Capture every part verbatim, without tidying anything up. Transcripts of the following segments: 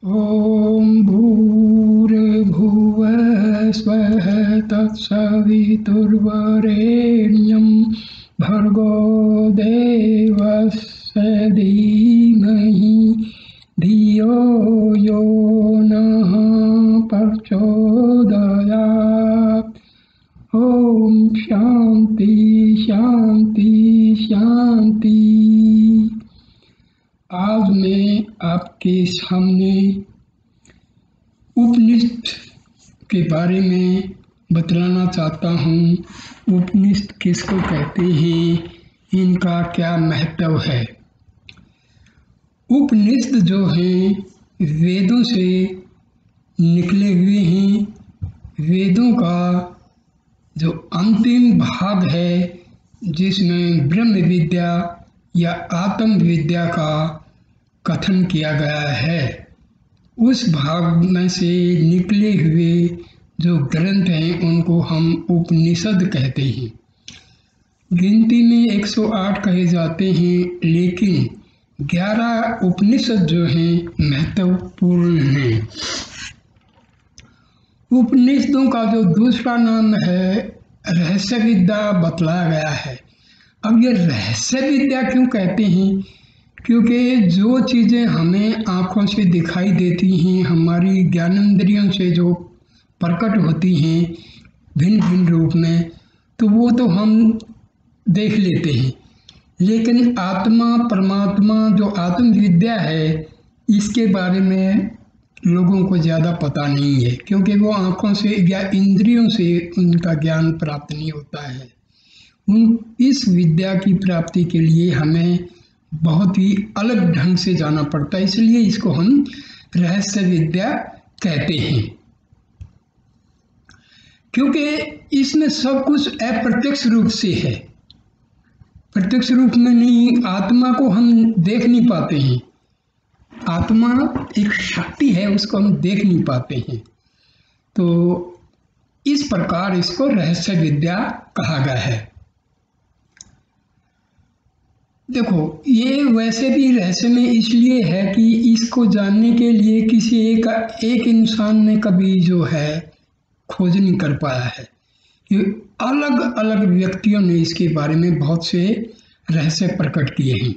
ॐ भूर्भुवः स्वः तत्सवितुर्वरेण्यं भर्गो देवस्य धीमहि धियो यो नः प्रचोदयात्। ओम शांति शांति शांति। आज मैं आपके सामने उपनिषद के बारे में बतलाना चाहता हूँ। उपनिषद किसको कहते हैं, इनका क्या महत्व है। उपनिषद जो हैं वेदों से निकले हुए हैं। वेदों का जो अंतिम भाग है जिसमें ब्रह्म विद्या या आत्म विद्या का कथन किया गया है, उस भाग में से निकले हुए जो ग्रंथ हैं उनको हम उपनिषद कहते हैं। गिनती में एक सौ आठ कहे जाते हैं, लेकिन ग्यारह उपनिषद जो हैं महत्वपूर्ण हैं। उपनिषदों का जो दूसरा नाम है रहस्य विद्या बतलाया गया है। अब ये रहस्य विद्या क्यों कहते हैं? क्योंकि जो चीज़ें हमें आँखों से दिखाई देती हैं, हमारी ज्ञानेंद्रियों से जो प्रकट होती हैं भिन्न भिन्न रूप में, तो वो तो हम देख लेते हैं, लेकिन आत्मा परमात्मा जो आत्म विद्या है इसके बारे में लोगों को ज़्यादा पता नहीं है, क्योंकि वो आँखों से या इंद्रियों से उनका ज्ञान प्राप्त नहीं होता है। उन इस विद्या की प्राप्ति के लिए हमें बहुत ही अलग ढंग से जाना पड़ता है, इसलिए इसको हम रहस्य विद्या कहते हैं। क्योंकि इसमें सब कुछ अप्रत्यक्ष रूप से है, प्रत्यक्ष रूप में नहीं। आत्मा को हम देख नहीं पाते हैं, आत्मा एक शक्ति है, उसको हम देख नहीं पाते हैं। तो इस प्रकार इसको रहस्य विद्या कहा गया है। देखो, ये वैसे भी रहस्य में इसलिए है कि इसको जानने के लिए किसी एक एक इंसान ने कभी जो है खोज नहीं कर पाया है। ये अलग अलग व्यक्तियों ने इसके बारे में बहुत से रहस्य प्रकट किए हैं।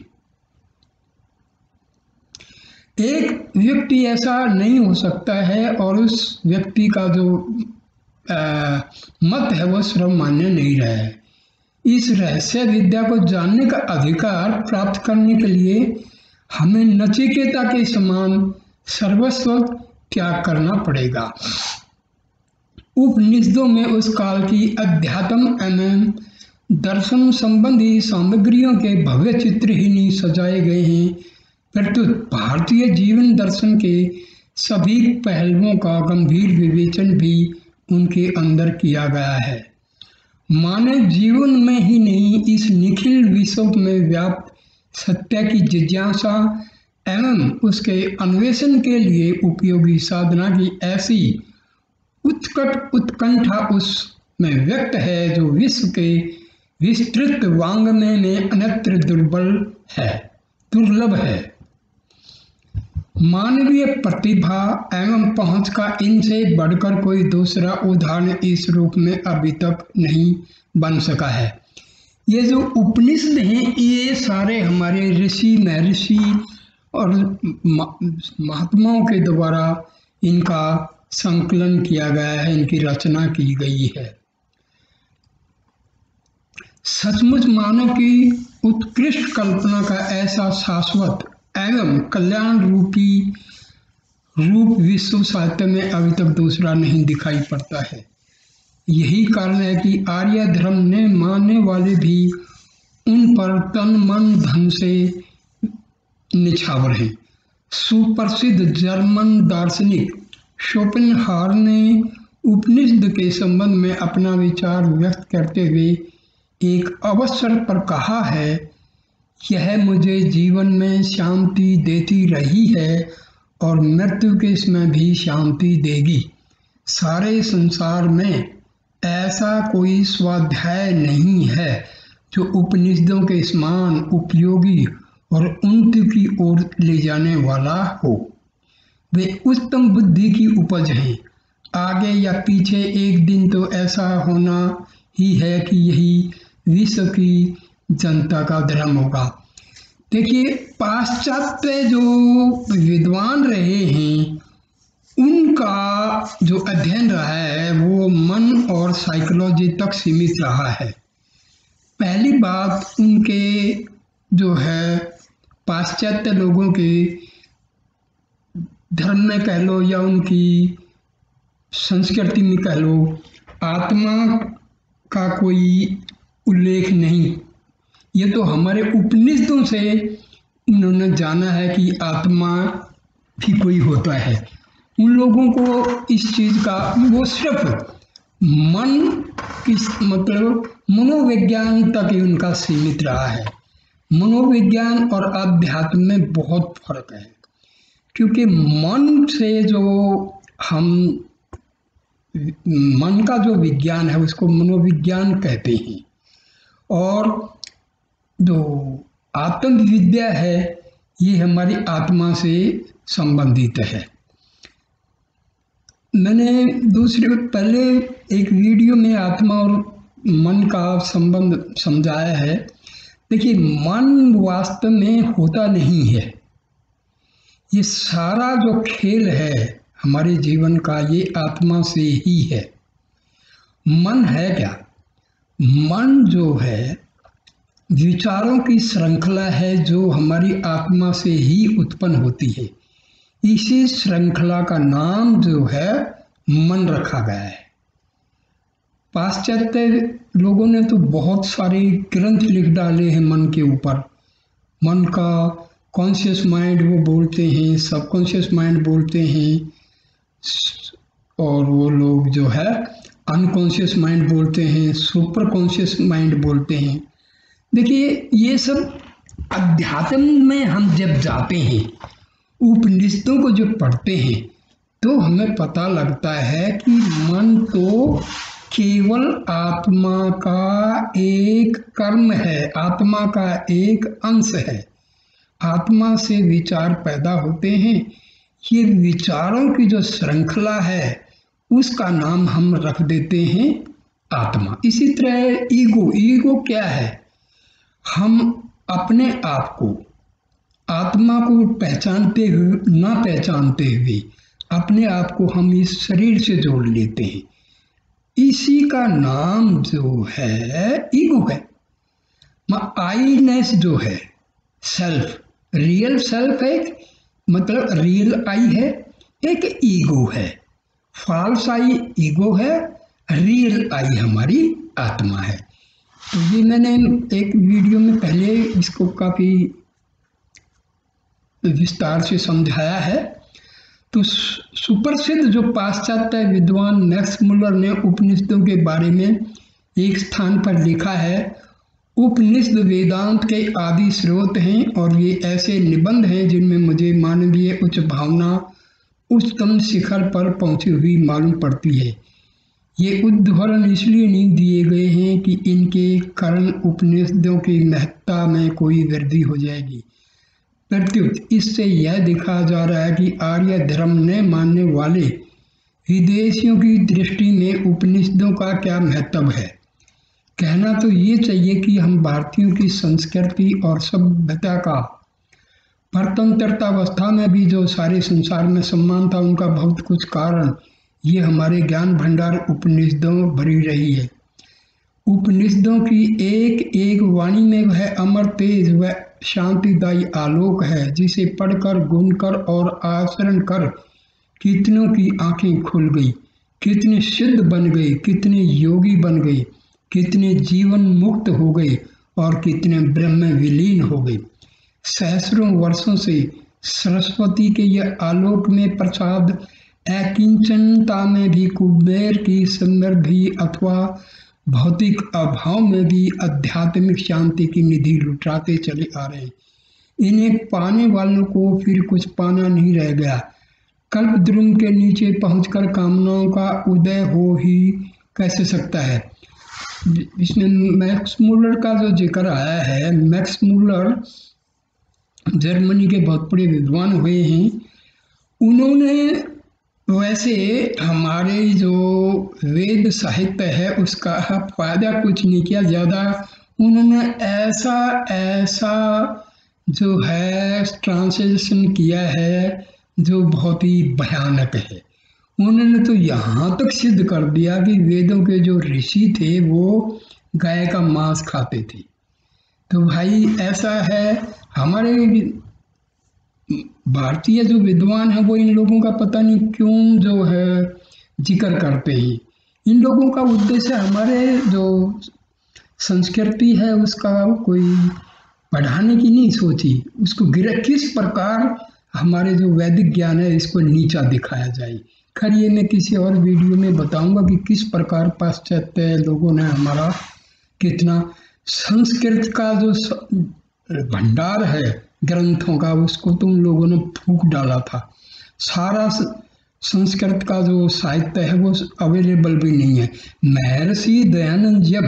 एक व्यक्ति ऐसा नहीं हो सकता है और उस व्यक्ति का जो आ, मत है वो सर्वमान्य नहीं रहा है। इस रहस्य विद्या को जानने का अधिकार प्राप्त करने के लिए हमें नचिकेता के समान सर्वस्व त्याग करना पड़ेगा। उपनिषदों में उस काल की अध्यात्म एवं दर्शन संबंधी सामग्रियों के भव्य चित्र ही नहीं सजाए गए हैं, प्रत्युत भारतीय जीवन दर्शन के सभी पहलुओं का गंभीर विवेचन भी उनके अंदर किया गया है। मानव जीवन में ही नहीं, इस निखिल विश्व में व्याप्त सत्य की जिज्ञासा एवं उसके अन्वेषण के लिए उपयोगी साधना की ऐसी उत्कट उत्कंठा उसमें व्यक्त है जो विश्व के विस्तृत वांग्मय में अन्यत्र दुर्बल है दुर्लभ है। मानवीय प्रतिभा एवं पहुंच का इनसे बढ़कर कोई दूसरा उदाहरण इस रूप में अभी तक नहीं बन सका है। ये जो उपनिषद हैं ये सारे हमारे ऋषि महर्षि और महात्माओं के द्वारा इनका संकलन किया गया है, इनकी रचना की गई है। सचमुच मानव की उत्कृष्ट कल्पना का ऐसा शाश्वत एवं कल्याण रूपी रूप विश्व साहित्य में अभी तक दूसरा नहीं दिखाई पड़ता है। यही कारण है कि आर्य धर्म ने मानने वाले भी उन पर तन मन धन से निछावर हैं। सुप्रसिद्ध जर्मन दार्शनिक शोपेनहावर ने उपनिषद के संबंध में अपना विचार व्यक्त करते हुए एक अवसर पर कहा है, यह मुझे जीवन में शांति देती रही है और मृत्यु के समय भी शांति देगी। सारे संसार में ऐसा कोई स्वाध्याय नहीं है जो उपनिषदों के समान उपयोगी और उन्नति की ओर ले जाने वाला हो। वे उत्तम बुद्धि की उपज हैं। आगे या पीछे एक दिन तो ऐसा होना ही है कि यही विश्व की जनता का धर्म होगा। देखिए, पाश्चात्य जो विद्वान रहे हैं उनका जो अध्ययन रहा है वो मन और साइकोलॉजी तक सीमित रहा है। पहली बात, उनके जो है पाश्चात्य लोगों के धर्म में कह लो या उनकी संस्कृति में कह लो, आत्मा का कोई उल्लेख नहीं। ये तो हमारे उपनिषदों से उन्होंने जाना है कि आत्मा भी कोई होता है। उन लोगों को इस चीज़ का, वो सिर्फ मन किस मतलब मनोविज्ञान तक ही उनका सीमित रहा है। मनोविज्ञान और अध्यात्म में बहुत फर्क है, क्योंकि मन से जो हम मन का जो विज्ञान है उसको मनोविज्ञान कहते हैं, और जो आत्म विद्या है ये हमारी आत्मा से संबंधित है। मैंने दूसरे पहले एक वीडियो में आत्मा और मन का संबंध समझाया है। देखिए, मन वास्तव में होता नहीं है। ये सारा जो खेल है हमारे जीवन का ये आत्मा से ही है। मन है क्या? मन जो है विचारों की श्रृंखला है जो हमारी आत्मा से ही उत्पन्न होती है। इसी श्रृंखला का नाम जो है मन रखा गया है। पाश्चात्य लोगों ने तो बहुत सारे ग्रंथ लिख डाले हैं मन के ऊपर। मन का कॉन्शियस माइंड वो बोलते हैं, सबकॉन्शियस माइंड बोलते हैं, और वो लोग जो है अनकॉन्शियस माइंड बोलते हैं, सुपर कॉन्शियस माइंड बोलते हैं। देखिए, ये सब अध्यात्म में हम जब जाते हैं, उपनिषदों को जो पढ़ते हैं, तो हमें पता लगता है कि मन तो केवल आत्मा का एक कर्म है, आत्मा का एक अंश है। आत्मा से विचार पैदा होते हैं। ये विचारों की जो श्रृंखला है उसका नाम हम रख देते हैं आत्मा। इसी तरह ईगो, ईगो क्या है? हम अपने आप को, आत्मा को पहचानते हुए ना पहचानते हुए अपने आप को हम इस शरीर से जोड़ लेते हैं। इसी का नाम जो है ईगो है। आईनेस जो है, सेल्फ, रियल सेल्फ है, मतलब रियल आई है, एक ईगो है। फॉल्स आई ईगो है, रियल आई हमारी आत्मा है। तो ये मैंने एक वीडियो में पहले इसको काफ़ी विस्तार से समझाया है। तो सुप्रसिद्ध जो पाश्चात्य विद्वान मैक्स मुलर ने उपनिषदों के बारे में एक स्थान पर लिखा है, उपनिषद वेदांत के आदि स्रोत हैं और ये ऐसे निबंध हैं जिनमें मुझे मानवीय उच्च भावना उच्चतम शिखर पर पहुंची हुई मालूम पड़ती है। ये उद्धरण इसलिए नहीं दिए गए हैं कि इनके कारण उपनिषदों की महत्ता में कोई वृद्धि हो जाएगी। प्रत्युत इससे यह दिखा जा रहा है कि आर्य धर्म ने मानने वाले विदेशियों की दृष्टि में उपनिषदों का क्या महत्व है। कहना तो ये चाहिए कि हम भारतीयों की संस्कृति और सभ्यता का परतंत्रतावस्था में भी जो सारे संसार में सम्मान था, उनका बहुत कुछ कारण ये हमारे ज्ञान भंडार उपनिषदों भरी रही है। उपनिषदों की एक एक वाणी में वह अमर तेज व शांतिदायी आलोक है, जिसे पढ़कर, गुनकर और आचरण कर कितनों की आंखें खुल गई, कितने सिद्ध बन गए, कितने योगी बन गए, कितने जीवन मुक्त हो गए और कितने ब्रह्म विलीन हो गए। सहस्रों वर्षों से सरस्वती के यह आलोक में प्रसाद अकिंचनता में भी कुबेर की समृद्धि अथवा भौतिक अभाव में भी आध्यात्मिक शांति की निधि लुटाते चले आ रहे हैं। इन्हें पाने वालों को फिर कुछ पाना नहीं रह गया। कल्पद्रुम के नीचे पहुंचकर कामनाओं का उदय हो ही कैसे सकता है। इसमें मैक्स मुलर का जो जिक्र आया है, मैक्स मुलर जर्मनी के बहुत बड़े विद्वान हुए हैं उन्होंने वैसे हमारे जो वेद साहित्य है उसका फायदा कुछ नहीं किया ज़्यादा। उन्होंने ऐसा ऐसा जो है ट्रांसलेशन किया है जो बहुत ही भयानक है। उन्होंने तो यहाँ तक सिद्ध कर दिया कि वेदों के जो ऋषि थे वो गाय का मांस खाते थे। तो भाई ऐसा है, हमारे भारतीय जो विद्वान है वो इन लोगों का पता नहीं क्यों जो है जिक्र करते हैं। इन लोगों का उद्देश्य हमारे जो संस्कृति है उसका कोई बढ़ाने की नहीं सोची, उसको गिर किस प्रकार हमारे जो वैदिक ज्ञान है इसको नीचा दिखाया जाए। खैर ये मैं किसी और वीडियो में बताऊंगा कि किस प्रकार पाश्चात्य लोगों ने हमारा कितना संस्कृत का जो भंडार है ग्रंथों का उसको तुम लोगों ने फूंक डाला था। सारा संस्कृत का जो साहित्य है वो अवेलेबल भी नहीं है। महर्षि दयानंद जब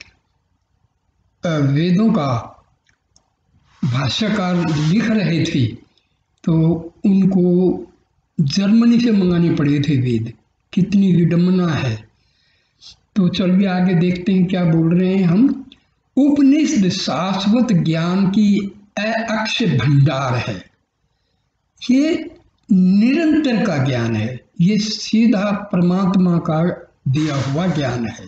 वेदों का भाष्यकार लिख रहे थे तो उनको जर्मनी से मंगाने पड़े थे वेद। कितनी विडंबना है। तो चलिए आगे देखते हैं क्या बोल रहे हैं हम। उपनिषद शाश्वत ज्ञान की अक्षय भंडार है। ये निरंतर का ज्ञान है, ये सीधा परमात्मा का दिया हुआ ज्ञान है।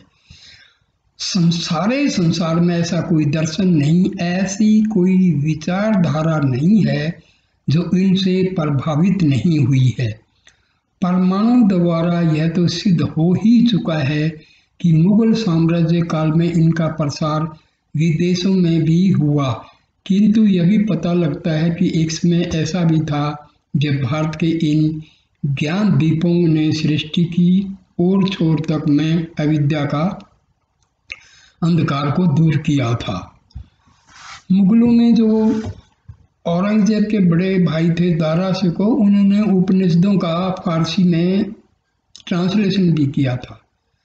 सारे संसार में ऐसा कोई दर्शन नहीं, ऐसी कोई विचारधारा नहीं है जो इनसे प्रभावित नहीं हुई है। परमाणु द्वारा यह तो सिद्ध हो ही चुका है कि मुगल साम्राज्य काल में इनका प्रसार विदेशों में भी हुआ, किंतु यह भी पता लगता है कि एक समय ऐसा भी था जब भारत के इन ज्ञान दीपों ने सृष्टि की ओर छोर तक में अविद्या का अंधकार को दूर किया था। मुगलों में जो औरंगजेब के बड़े भाई थे दारा शिकोह, उन्होंने उपनिषदों का फारसी में ट्रांसलेशन भी किया था।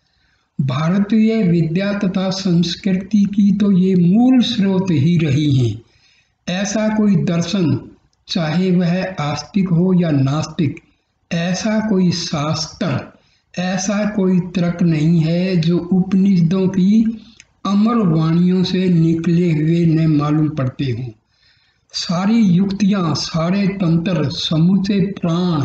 भारतीय विद्या तथा संस्कृति की तो ये मूल स्रोत ही रही हैं। ऐसा कोई दर्शन, चाहे वह आस्तिक हो या नास्तिक, ऐसा कोई शास्त्र, ऐसा कोई तर्क नहीं है जो उपनिषदों की अमर वाणियों से निकले हुए न मालूम पड़ते हों। सारी युक्तियाँ, सारे तंत्र, समूचे प्राण,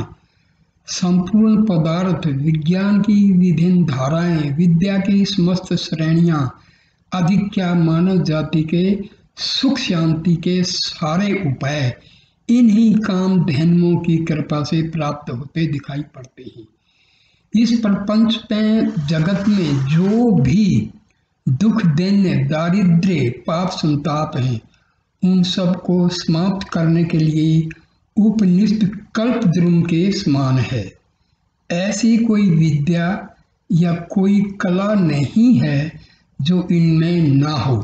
संपूर्ण पदार्थ, विज्ञान की विभिन्न धाराएं, विद्या की समस्त श्रेणियाँ, अधिक क्या मानव जाति के सुख शांति के सारे उपाय इन्हीं काम धैन्यों की कृपा से प्राप्त होते दिखाई पड़ते हैं। इस प्रपंच में जगत में जो भी दुख, दैन्य, दारिद्र्य, पाप, संताप हैं, उन सब को समाप्त करने के लिए उपनिषद कल्पद्रुम के समान है। ऐसी कोई विद्या या कोई कला नहीं है जो इनमें ना हो।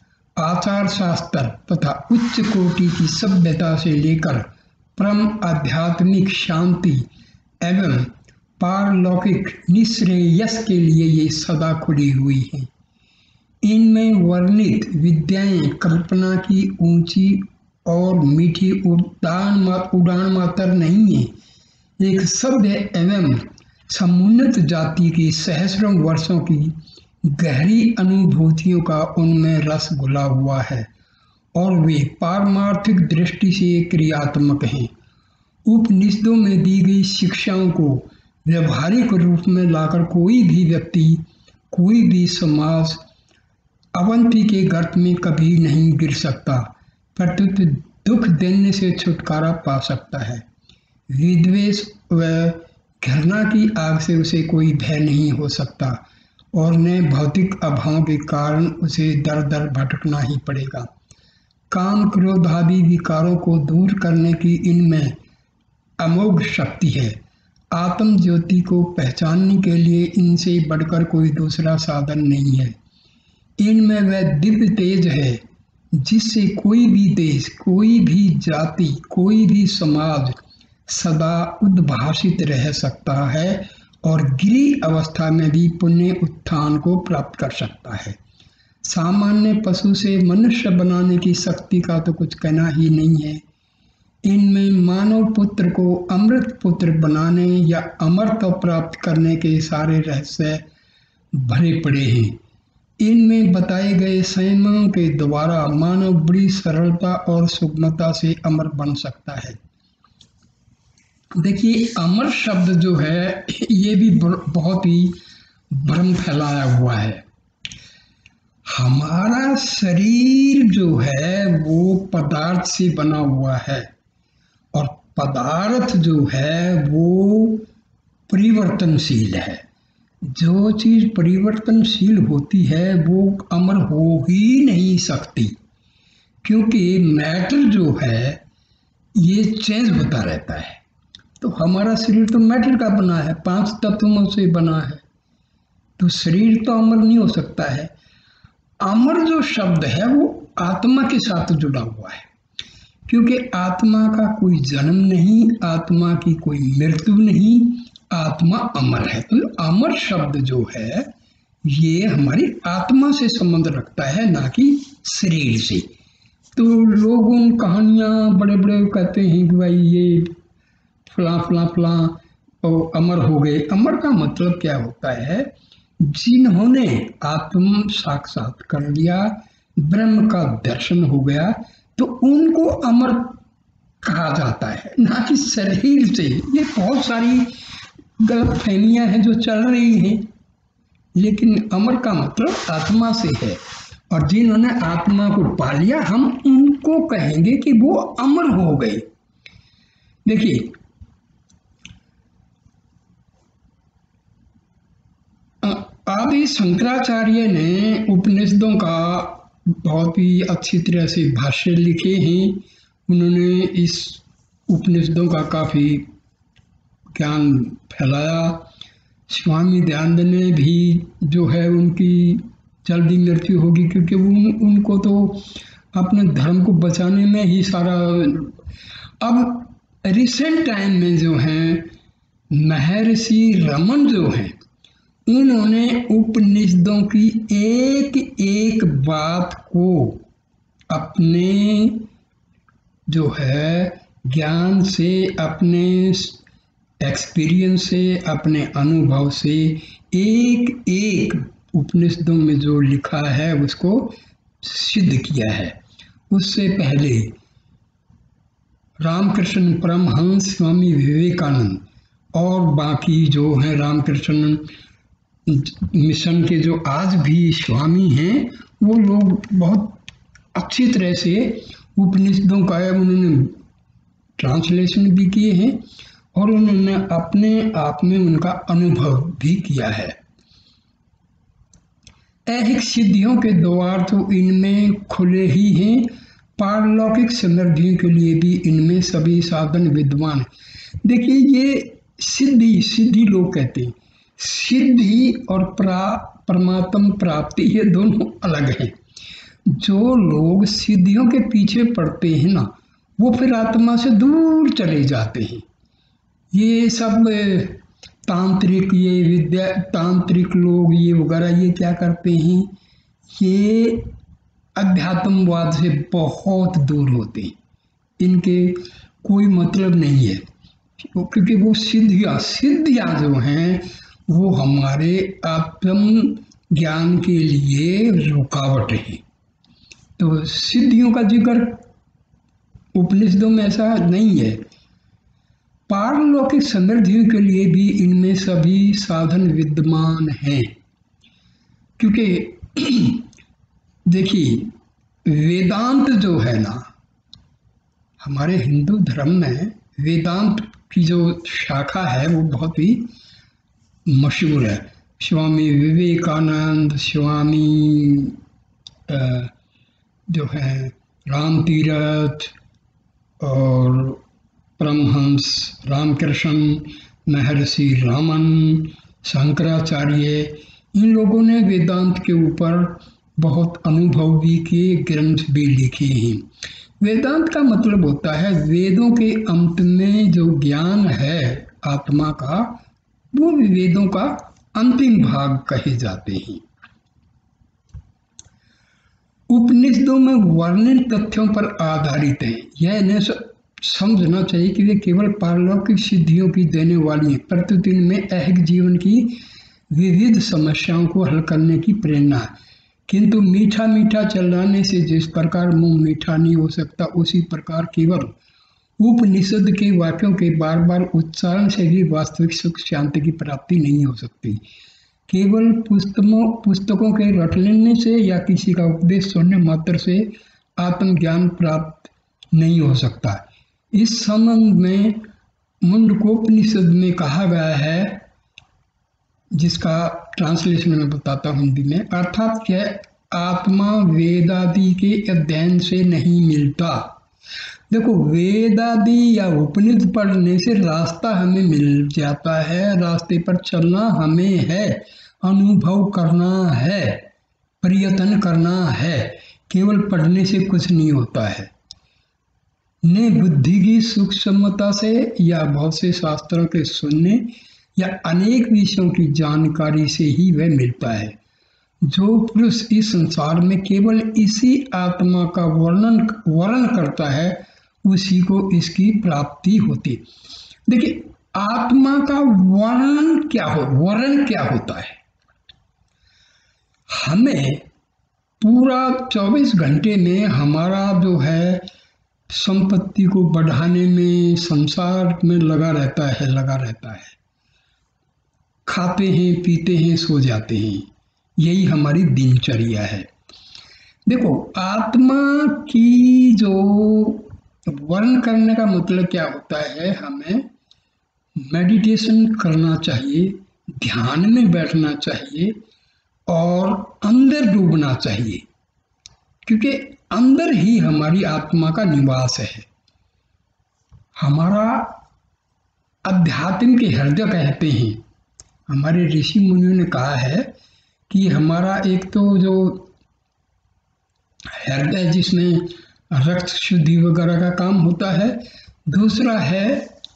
आचार शास्त्र तथा उच्च कोटि की सभ्यता से लेकर परम आध्यात्मिक शांति एवं पारलौकिक निश्रेयस के लिए ये सदा खुली हुई हैं। इनमें वर्णित विद्याएं कल्पना की ऊंची और मीठी उड़ान उड़ान मात्र नहीं है, एक सभ्य एवं समुन्नत जाति की सहस्रों वर्षों की गहरी अनुभूतियों का उनमें रस घुला हुआ है और वे पारमार्थिक दृष्टि से क्रियात्मक हैं। उपनिषदों में दी गई शिक्षाओं को व्यवहारिक रूप में लाकर कोई भी व्यक्ति, कोई भी समाज अवंती के गर्त में कभी नहीं गिर सकता, प्रत्युत दुख देने से छुटकारा पा सकता है। विद्वेष व घृणा की आग से उसे कोई भय नहीं हो सकता और न भौतिक अभाव के कारण उसे दर दर भटकना ही पड़ेगा। काम, क्रोध आदि विकारों को दूर करने की इनमें अमोघ शक्ति है। आत्म ज्योति को पहचानने के लिए इनसे बढ़कर कोई दूसरा साधन नहीं है। इनमें वह दिव्य तेज है जिससे कोई भी देश, कोई भी जाति, कोई भी समाज सदा उद्भासित रह सकता है और गिरी अवस्था में भी पुण्य उत्थान को प्राप्त कर सकता है। सामान्य पशु से मनुष्य बनाने की शक्ति का तो कुछ कहना ही नहीं है। इनमें मानव पुत्र को अमृत पुत्र बनाने या अमरत्व प्राप्त करने के सारे रहस्य भरे पड़े हैं। इनमें बताए गए संयमों के द्वारा मानव बड़ी सरलता और सुगमता से अमर बन सकता है। देखिए, अमर शब्द जो है ये भी बहुत ही भ्रम फैलाया हुआ है। हमारा शरीर जो है वो पदार्थ से बना हुआ है और पदार्थ जो है वो परिवर्तनशील है। जो चीज परिवर्तनशील होती है वो अमर हो ही नहीं सकती, क्योंकि मैटर जो है ये चेंज होता रहता है। तो हमारा शरीर तो मैटर का बना है, पांच तत्वों से बना है, तो शरीर तो अमर नहीं हो सकता है। अमर जो शब्द है वो आत्मा के साथ जुड़ा हुआ है, क्योंकि आत्मा का कोई जन्म नहीं, आत्मा की कोई मृत्यु नहीं, आत्मा अमर है। तो अमर शब्द जो है ये हमारी आत्मा से संबंध रखता है, ना कि शरीर से। तो लोग उन कहानियां बड़े बड़े कहते हैं कि भाई ये फला फला फला और अमर हो गए। अमर का मतलब क्या होता है? जिन्होंने आत्म साक्षात कर लिया, ब्रह्म का दर्शन हो गया, तो उनको अमर कहा जाता है, ना कि शरीर से। ये बहुत सारी गलतफहमियां हैं जो चल रही हैं, लेकिन अमर का मतलब आत्मा से है, और जिन्होंने आत्मा को पा लिया हम उनको कहेंगे कि वो अमर हो गए। देखिए, आदि शंकराचार्य ने उपनिषदों का बहुत ही अच्छी तरह से भाष्य लिखे हैं। उन्होंने इस उपनिषदों का काफी ज्ञान फैलाया। स्वामी दयानंद ने भी जो है उनकी जल्दी मृत्यु होगी, क्योंकि उन, उनको तो अपने धर्म को बचाने में ही सारा। अब रिसेंट टाइम में जो है महर्षि रमन जो हैं, इन्होंने उपनिषदों की एक एक बात को अपने जो है ज्ञान से, अपने एक्सपीरियंस से, अपने अनुभव से एक एक उपनिषदों में जो लिखा है उसको सिद्ध किया है। उससे पहले रामकृष्ण परमहंस स्वामी विवेकानंद और बाकी जो हैं रामकृष्ण मिशन के जो आज भी स्वामी हैं, वो लोग बहुत अच्छी तरह से उपनिषदों का उन्होंने ट्रांसलेशन भी किए हैं और उन्होंने अपने आप में उनका अनुभव भी किया है। ऐहिक सिद्धियों के द्वार तो इनमें खुले ही हैं, पारलौकिक समृद्धियों के लिए भी इनमें सभी साधन विद्वान। देखिए, ये सिद्धि सिद्धि लोग कहते हैं, सिद्धि और प्रा परमात्म प्राप्ति ये दोनों अलग हैं। जो लोग सिद्धियों के पीछे पड़ते हैं ना, वो फिर आत्मा से दूर चले जाते हैं। ये सब तांत्रिक, ये विद्या तांत्रिक लोग ये वगैरह ये क्या करते हैं, ये अध्यात्मवाद से बहुत दूर होते हैं। इनके कोई मतलब नहीं है, क्योंकि वो सिद्धियाँ सिद्धियाँ जो हैं वो हमारे आत्म ज्ञान के लिए रुकावट है। तो सिद्धियों का जिक्र उपनिषदों में ऐसा नहीं है। पारलौकिक समृद्धियों के लिए भी इनमें सभी साधन विद्यमान हैं, क्योंकि देखिए वेदांत जो है ना, हमारे हिंदू धर्म में वेदांत की जो शाखा है वो बहुत ही मशहूर है। स्वामी विवेकानंद, स्वामी जो है राम तीरथ और परमहंस रामकृष्ण, महर्षि रामन, शंकराचार्य, इन लोगों ने वेदांत के ऊपर बहुत अनुभव भी किए, ग्रंथ भी लिखे हैं। वेदांत का मतलब होता है वेदों के अंत में जो ज्ञान है आत्मा का, वो वेदों का अंतिम भाग कहे जाते हैं। उपनिषदों में वर्णित तथ्यों पर आधारित है। यह समझना चाहिए कि वे केवल पारलौकिक सिद्धियों की देने वाली हैं, प्रतिदिन में ऐहिक जीवन की विविध समस्याओं को हल करने की प्रेरणा है। किंतु मीठा मीठा चिल्लाने से जिस प्रकार मुंह मीठा नहीं हो सकता, उसी प्रकार केवल उपनिषद के वाक्यों के बार बार उच्चारण से भी वास्तविक सुख शांति की प्राप्ति नहीं हो सकती। केवल पुस्तकों पुस्तकों के रट लेने से या किसी का उपदेश सुनने मात्र से आत्मज्ञान प्राप्त नहीं हो सकता। इस संबंध में मुंडकोपनिषद में कहा गया है, जिसका ट्रांसलेशन मैं बताता हूँ हिंदी में, अर्थात क्या आत्मा वेदादि के अध्ययन से नहीं मिलता। देखो, वेदादि या उपनिषद पढ़ने से रास्ता हमें मिल जाता है, रास्ते पर चलना हमें है, अनुभव करना है, प्रयत्न करना है, केवल पढ़ने से कुछ नहीं होता है। ने बुद्धि की सूक्ष्मता से या बहुत से शास्त्रों के सुनने या अनेक विषयों की जानकारी से ही वह मिलता है। जो पुरुष इस संसार में केवल इसी आत्मा का वर्णन वर्णन करता है, उसी को इसकी प्राप्ति होती। देखिए, आत्मा का वर्णन क्या हो वर्णन क्या होता है? हमें पूरा चौबीस घंटे में हमारा जो है संपत्ति को बढ़ाने में, संसार में लगा रहता है लगा रहता है खाते हैं, पीते हैं, सो जाते हैं, यही हमारी दिनचर्या है। देखो, आत्मा की जो वर्णन करने का मतलब क्या होता है, हमें मेडिटेशन करना चाहिए, ध्यान में बैठना चाहिए और अंदर डूबना चाहिए, क्योंकि अंदर ही हमारी आत्मा का निवास है। हमारा अध्यात्म के हृदय कहते हैं, हमारे ऋषि मुनियों ने कहा है कि हमारा एक तो जो हृदय जिसमें रक्त शुद्धि वगैरह का काम होता है, दूसरा है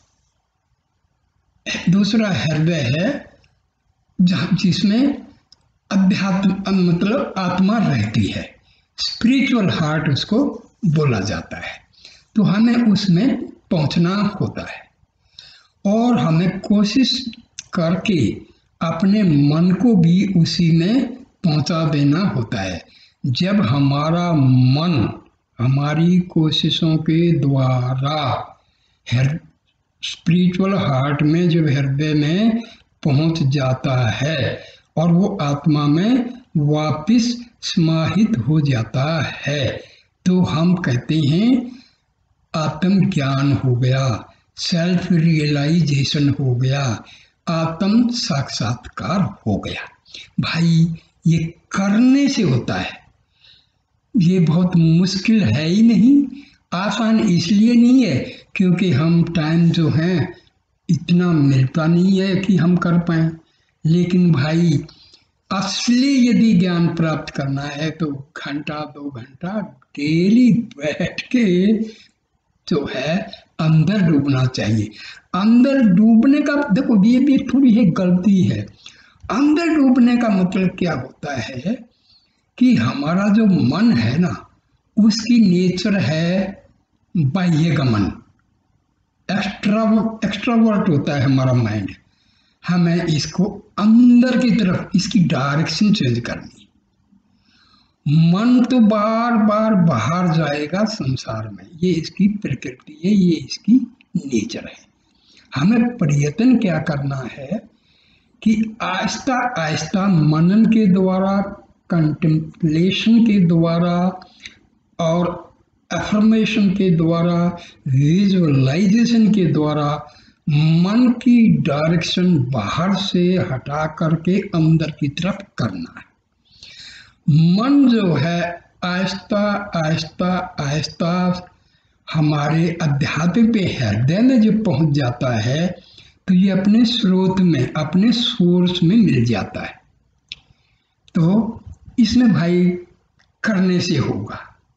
दूसरा हृदय है जहाँ जिसमें अध्यात्म मतलब आत्मा रहती है, स्पिरिचुअल हार्ट उसको बोला जाता है। तो हमें उसमें पहुंचना होता है और हमें कोशिश करके अपने मन को भी उसी में पहुंचा देना होता है। जब हमारा मन हमारी कोशिशों के द्वारा स्पिरिचुअल हार्ट में, जब हृदय में पहुंच जाता है और वो आत्मा में वापिस समाहित हो जाता है, तो हम कहते हैं आत्मज्ञान हो गया, सेल्फ रियलाइजेशन हो गया, आत्म साक्षात्कार हो गया। भाई, ये करने से होता है, ये बहुत मुश्किल है ही नहीं, आसान इसलिए नहीं है क्योंकि हम टाइम जो है इतना मिलता नहीं है कि हम कर पाए। लेकिन भाई, असली यदि ज्ञान प्राप्त करना है तो घंटा दो घंटा डेली बैठ के जो है अंदर डूबना चाहिए। अंदर डूबने का, देखो, ये भी थोड़ी है गलती है। अंदर डूबने का मतलब क्या होता है कि हमारा जो मन है ना, उसकी नेचर है बाह्यगमन, एक्स्ट्रा एक्स्ट्रावर्ट होता है हमारा माइंड। हमें इसको अंदर की तरफ, इसकी डायरेक्शन चेंज करनी। मन तो बार बार बाहर जाएगा संसार में, ये इसकी प्रकृति है, ये इसकी नेचर है। हमें प्रयत्न क्या करना है कि आहिस्ता आहिस्ता मनन के द्वारा, कंटेम्पलेशन के द्वारा और अफर्मेशन के द्वारा, विजुअलाइजेशन के द्वारा मन की डायरेक्शन बाहर से हटा करके अंदर की तरफ करना है। मन जो है आहिस्ता आहिस्ता आहिस्ता हमारे अध्यात्म पे हृदय में जब पहुंच जाता है तो ये अपने स्रोत में, अपने सोर्स में मिल जाता है। तो इसमें भाई करने से होगा।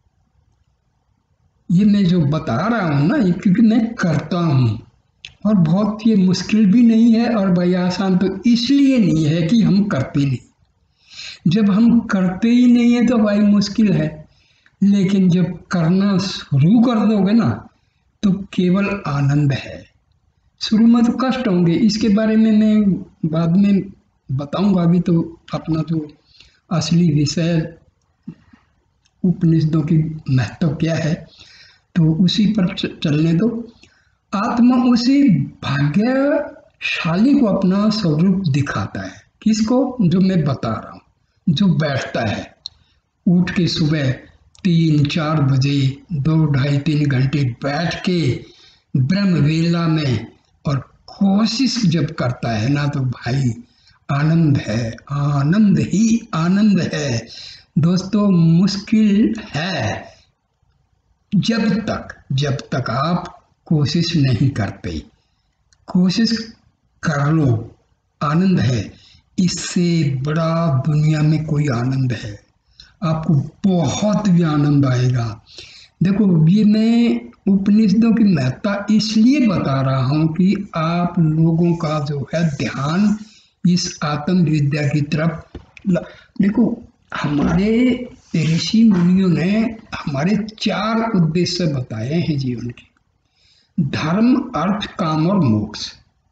ये मैं जो बता रहा हूँ ना, ये क्योंकि मैं करता हूँ और बहुत ये मुश्किल भी नहीं है, और भाई आसान तो इसलिए नहीं है कि हम करते नहीं। जब हम करते ही नहीं है तो भाई मुश्किल है, लेकिन जब करना शुरू कर दोगे ना तो केवल आनंद है। शुरू में तो कष्ट होंगे, इसके बारे में मैं बाद में बताऊंगा। अभी तो अपना जो असली विषय उपनिषदों की महत्व क्या है तो उसी पर चलने दो। आत्मा उसी भाग्यशाली को अपना स्वरूप दिखाता है। किसको? जो मैं बता रहा हूँ, जो बैठता है उठ के सुबह तीन चार बजे दो ढाई तीन घंटे बैठ के ब्रह्म वेला में और कोशिश जब करता है ना, तो भाई आनंद है, आनंद ही आनंद है दोस्तों। मुश्किल है जब तक जब तक आप कोशिश नहीं करते। कोशिश कर लो, आनंद है। इससे बड़ा दुनिया में कोई आनंद है, आपको बहुत भी आनंद आएगा। देखो, ये मैं उपनिषदों की महत्ता इसलिए बता रहा हूँ कि आप लोगों का जो है ध्यान इस आत्म विद्या की तरफ। देखो, हमारे ऋषि मुनियों ने हमारे चार उद्देश्य बताए हैं जीवन के: धर्म, अर्थ, काम और मोक्ष।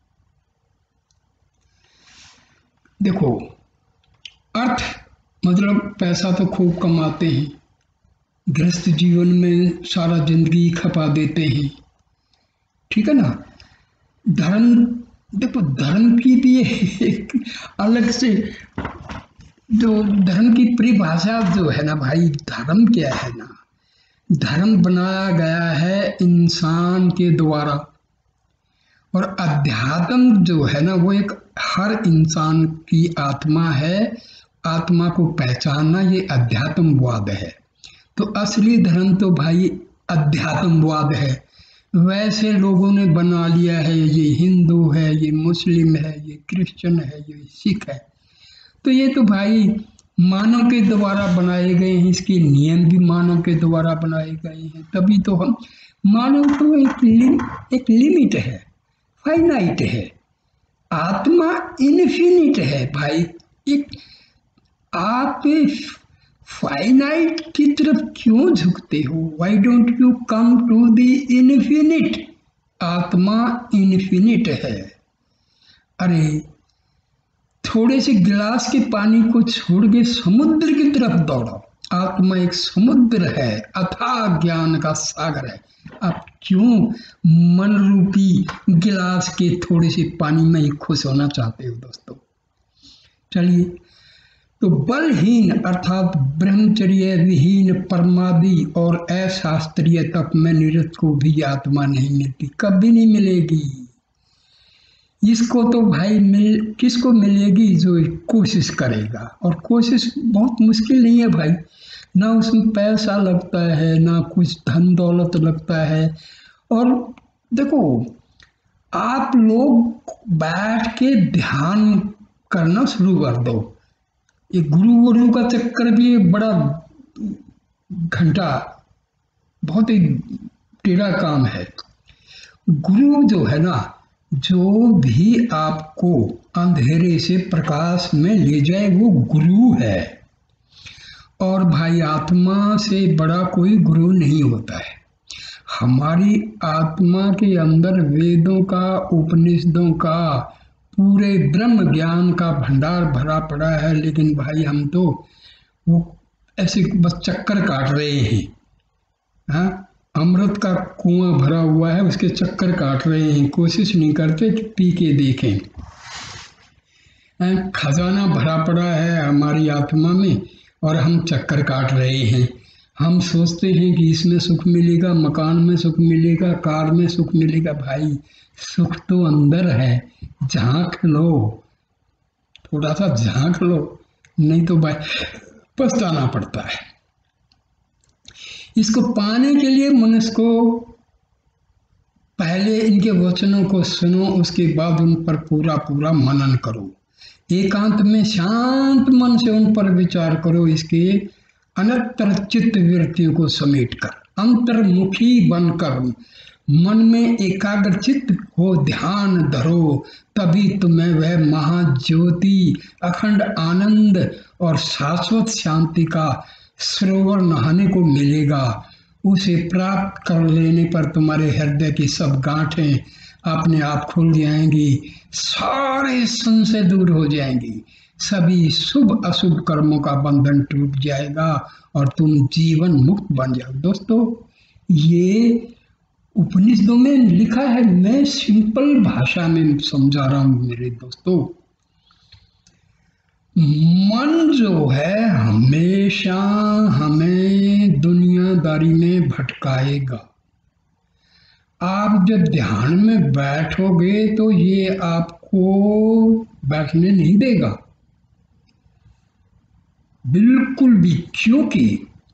देखो, अर्थ मतलब पैसा तो खूब कमाते हैं, गृहस्थ जीवन में सारा जिंदगी खपा देते हैं, ठीक है ना। धर्म, देखो धर्म की भी एक अलग से जो धर्म की परिभाषा जो है ना भाई, धर्म क्या है ना, धर्म बनाया गया है इंसान के द्वारा। और अध्यात्म जो है ना, वो एक हर इंसान की आत्मा है। आत्मा को पहचानना ये अध्यात्मवाद है। तो असली धर्म तो भाई अध्यात्मवाद है। वैसे लोगों ने बना लिया है, ये हिंदू है, ये मुस्लिम है, ये क्रिश्चियन है, ये सिख है। तो ये तो भाई मानव के द्वारा बनाए गए हैं, इसके नियम भी मानव के द्वारा बनाए गए हैं। तभी तो हम मानव तो एक लिम, एक लिमिट है, फाइनाइट है। आत्मा इनफिनिट है भाई। एक आप फाइनाइट की तरफ क्यों झुकते हो? Why don't you come to the infinite? आत्मा इनफिनिट है। अरे थोड़े से गिलास के पानी को छोड़ के समुद्र की तरफ दौड़ो। आत्मा एक समुद्र है, अथाह ज्ञान का सागर है। आप क्यों मन रूपी गिलास के थोड़े से पानी में ही खुश होना चाहते हो दोस्तों? चलिए, तो बलहीन अर्थात ब्रह्मचर्य विहीन परमादि और अशास्त्रीय तप में निरत को भी आत्मा नहीं मिलती, कभी नहीं मिलेगी। इसको तो भाई मिल किसको मिलेगी? जो कोशिश करेगा। और कोशिश बहुत मुश्किल नहीं है भाई, ना उसमें पैसा लगता है, ना कुछ धन दौलत लगता है। और देखो, आप लोग बैठ के ध्यान करना शुरू कर दो। ये गुरु गुरु का चक्कर भी एक बड़ा घंटा, बहुत ही टेढ़ा काम है। गुरु जो है ना, जो भी आपको अंधेरे से प्रकाश में ले जाए, वो गुरु है। और भाई आत्मा से बड़ा कोई गुरु नहीं होता है। हमारी आत्मा के अंदर वेदों का, उपनिषदों का, पूरे ब्रह्म ज्ञान का भंडार भरा पड़ा है। लेकिन भाई हम तो वो ऐसे बस चक्कर काट रहे हैं। हाँ, अमृत का कुआं भरा हुआ है, उसके चक्कर काट रहे हैं। कोशिश नहीं करते कि पी के देखें। खजाना भरा पड़ा है हमारी आत्मा में और हम चक्कर काट रहे हैं। हम सोचते हैं कि इसमें सुख मिलेगा, मकान में सुख मिलेगा, कार में सुख मिलेगा। भाई सुख तो अंदर है, झांक लो, थोड़ा सा झांक लो, नहीं तो भाई पछताना पड़ता है। इसको पाने के लिए मनुष्य को पहले इनके वचनों को सुनो, उसके बाद उन पर पूरा पूरा मनन करो। एकांत में शांत मन से उन पर विचार करो। इसके अनंतर चित्त वृत्तियों को समेट कर, अंतर्मुखी बनकर मन में एकाग्रचित्त हो ध्यान धरो। तभी तुम्हें वह महाज्योति, अखंड आनंद और शाश्वत शांति का सरोवर नहाने को मिलेगा। उसे प्राप्त कर लेने पर तुम्हारे हृदय की सब गांठें अपने आप खुल जाएंगी, सारे संशय दूर हो जाएंगी, सभी शुभ अशुभ कर्मों का बंधन टूट जाएगा और तुम जीवन मुक्त बन जाओ। दोस्तों, ये उपनिषदों में लिखा है, मैं सिंपल भाषा में समझा रहा हूं मेरे दोस्तों। मन जो है हमेशा हमें दुनियादारी में भटकाएगा। आप जब ध्यान में बैठोगे तो ये आपको बैठने नहीं देगा, बिल्कुल भी, क्योंकि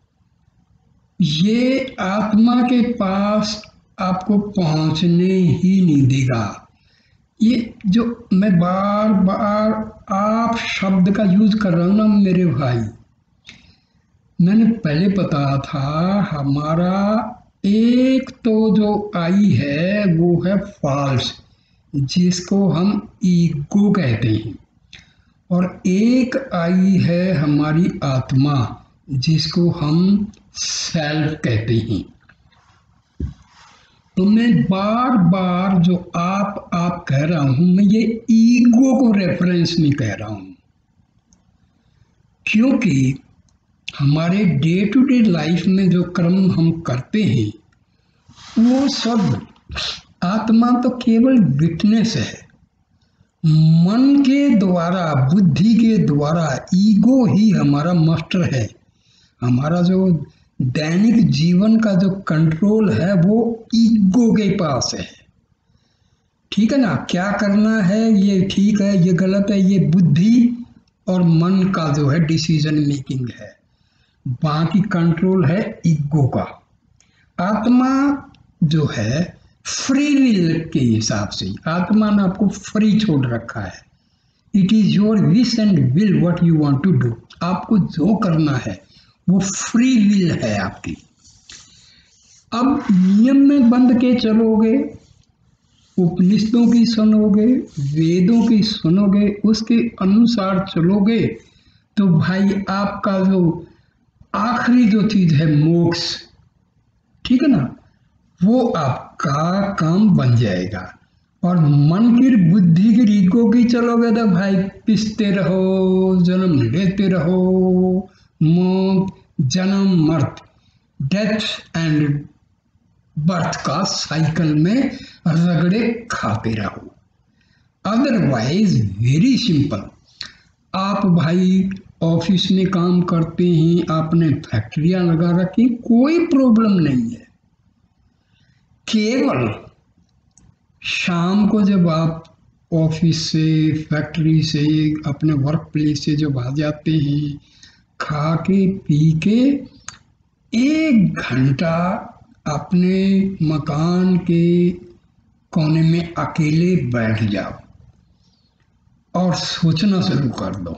ये आत्मा के पास आपको पहुंचने ही नहीं देगा। ये जो मैं बार बार आप शब्द का यूज कर रहा हूं ना मेरे भाई, मैंने पहले बताया था, हमारा एक तो जो आई है वो है फॉल्स, जिसको हम ईगो कहते हैं, और एक आई है हमारी आत्मा, जिसको हम सेल्फ कहते हैं। तो मैं बार बार जो आप आप कह रहा हूं, मैं ये ईगो को रेफरेंस में कह रहा हूं, क्योंकि हमारे डे टू डे लाइफ में जो कर्म हम करते हैं वो सब, आत्मा तो केवल विटनेस है। मन के द्वारा, बुद्धि के द्वारा, ईगो ही हमारा मास्टर है। हमारा जो दैनिक जीवन का जो कंट्रोल है वो ईगो के पास है। ठीक है ना, क्या करना है, ये ठीक है, ये गलत है, ये बुद्धि और मन का जो है डिसीजन मेकिंग है। बाकी कंट्रोल है ईगो का। आत्मा जो है फ्री विल के हिसाब से, आत्मा ने आपको फ्री छोड़ रखा है। It is your wish and will what you want to do. आपको जो करना है वो फ्री विल है आपकी। अब नियम में बंध के चलोगे, उपनिषदों की सुनोगे, वेदों की सुनोगे, उसके अनुसार चलोगे, तो भाई आपका जो आखिरी जो चीज है मोक्ष, ठीक है ना, वो आपका काम बन जाएगा। और मन की, बुद्धि की, ईगो की चलोगे तो भाई पिसते रहो, जन्म लेते रहो, मौत, जन्म, मर्त, डेथ एंड बर्थ का साइकिल में रगड़े खाते रहो। अदरवाइज वेरी सिंपल, आप भाई ऑफिस में काम करते हैं, आपने फैक्ट्रियां लगा रखी, कोई प्रॉब्लम नहीं है। केवल शाम को जब आप ऑफिस से, फैक्ट्री से, अपने वर्क प्लेस से जब आ जाते हैं, खा के पी के एक घंटा अपने मकान के कोने में अकेले बैठ जाओ और सोचना शुरू कर दो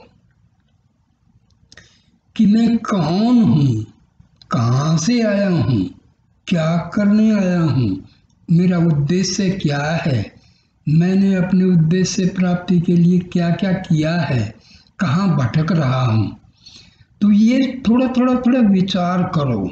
कि मैं कौन हूँ, कहाँ से आया हूँ, क्या करने आया हूँ, मेरा उद्देश्य क्या है, मैंने अपने उद्देश्य प्राप्ति के लिए क्या क्या किया है, कहाँ भटक रहा हूँ। तो ये थोड़ा थोड़ा थोड़ा विचार करो।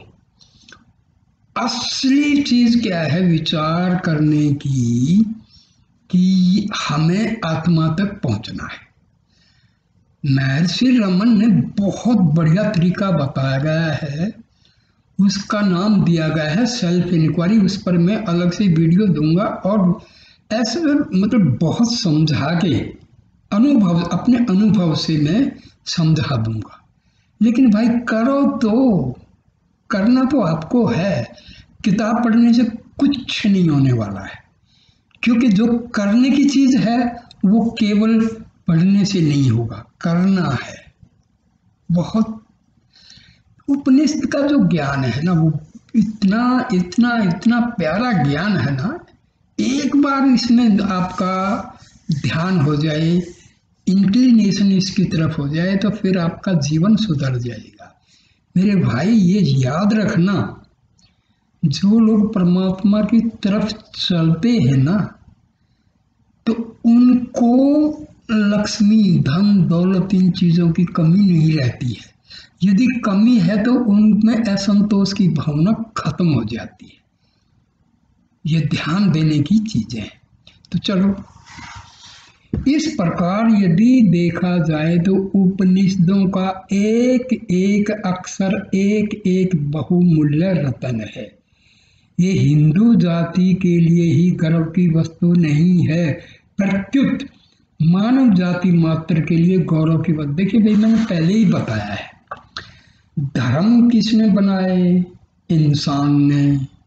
असली चीज क्या है विचार करने की, कि हमें आत्मा तक पहुंचना है। महर्षि रमन ने बहुत बढ़िया तरीका बताया गया है, उसका नाम दिया गया है सेल्फ इंक्वायरी। उस पर मैं अलग से वीडियो दूंगा और ऐसे मतलब बहुत समझा के अनुभव, अपने अनुभव से मैं समझा दूंगा। लेकिन भाई करो तो, करना तो आपको है। किताब पढ़ने से कुछ नहीं होने वाला है, क्योंकि जो करने की चीज है वो केवल पढ़ने से नहीं होगा, करना है। बहुत उपनिषद का जो ज्ञान है ना, वो इतना इतना इतना प्यारा ज्ञान है ना, एक बार इसमें आपका ध्यान हो जाए, इंक्लिनेशन इसकी तरफ हो जाए, तो फिर आपका जीवन सुधर जाएगा। मेरे भाई ये याद रखना, जो लोग परमात्मा की तरफ चलते हैं ना, तो उनको लक्ष्मी, धन, दौलत, इन चीजों की कमी नहीं रहती है। यदि कमी है तो उनमें असंतोष की भावना खत्म हो जाती है। ये ध्यान देने की चीजें हैं। तो चलो, इस प्रकार यदि देखा जाए तो उपनिषदों का एक एक अक्षर एक एक बहुमूल्य रत्न है। ये हिंदू जाति के लिए ही गर्व की वस्तु नहीं है, प्रत्युत मानव जाति मात्र के लिए गौरव की बात। देखिए भाई, मैंने पहले ही बताया है, धर्म किसने बनाए? इंसान ने।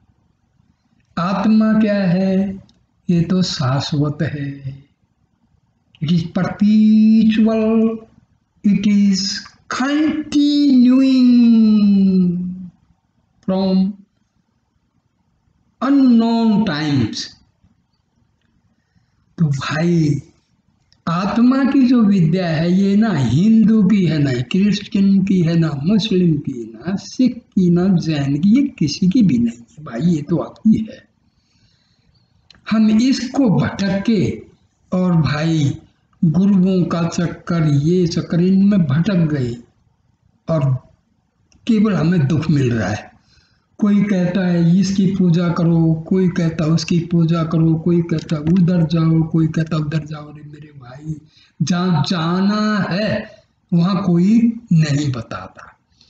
आत्मा क्या है? ये तो शाश्वत है। It is perpetual, it is continuing from unknown times. तो भाई, आत्मा की जो विद्या है ये ना हिंदू की है, ना क्रिश्चियन की है, ना मुस्लिम की, ना सिख की, ना जैन की, ये किसी की भी नहीं है भाई, ये तो आपकी है। हम इसको भटक के और भाई गुरुओं का चक्कर, ये चक्कर, इनमें भटक गए और केवल हमें दुख मिल रहा है। कोई कहता है इसकी पूजा करो, कोई कहता है उसकी पूजा करो, कोई कहता है उधर जाओ, कोई कहता है उधर जाओ। अरे मेरे भाई, जहाँ जाना है वहाँ कोई नहीं बताता,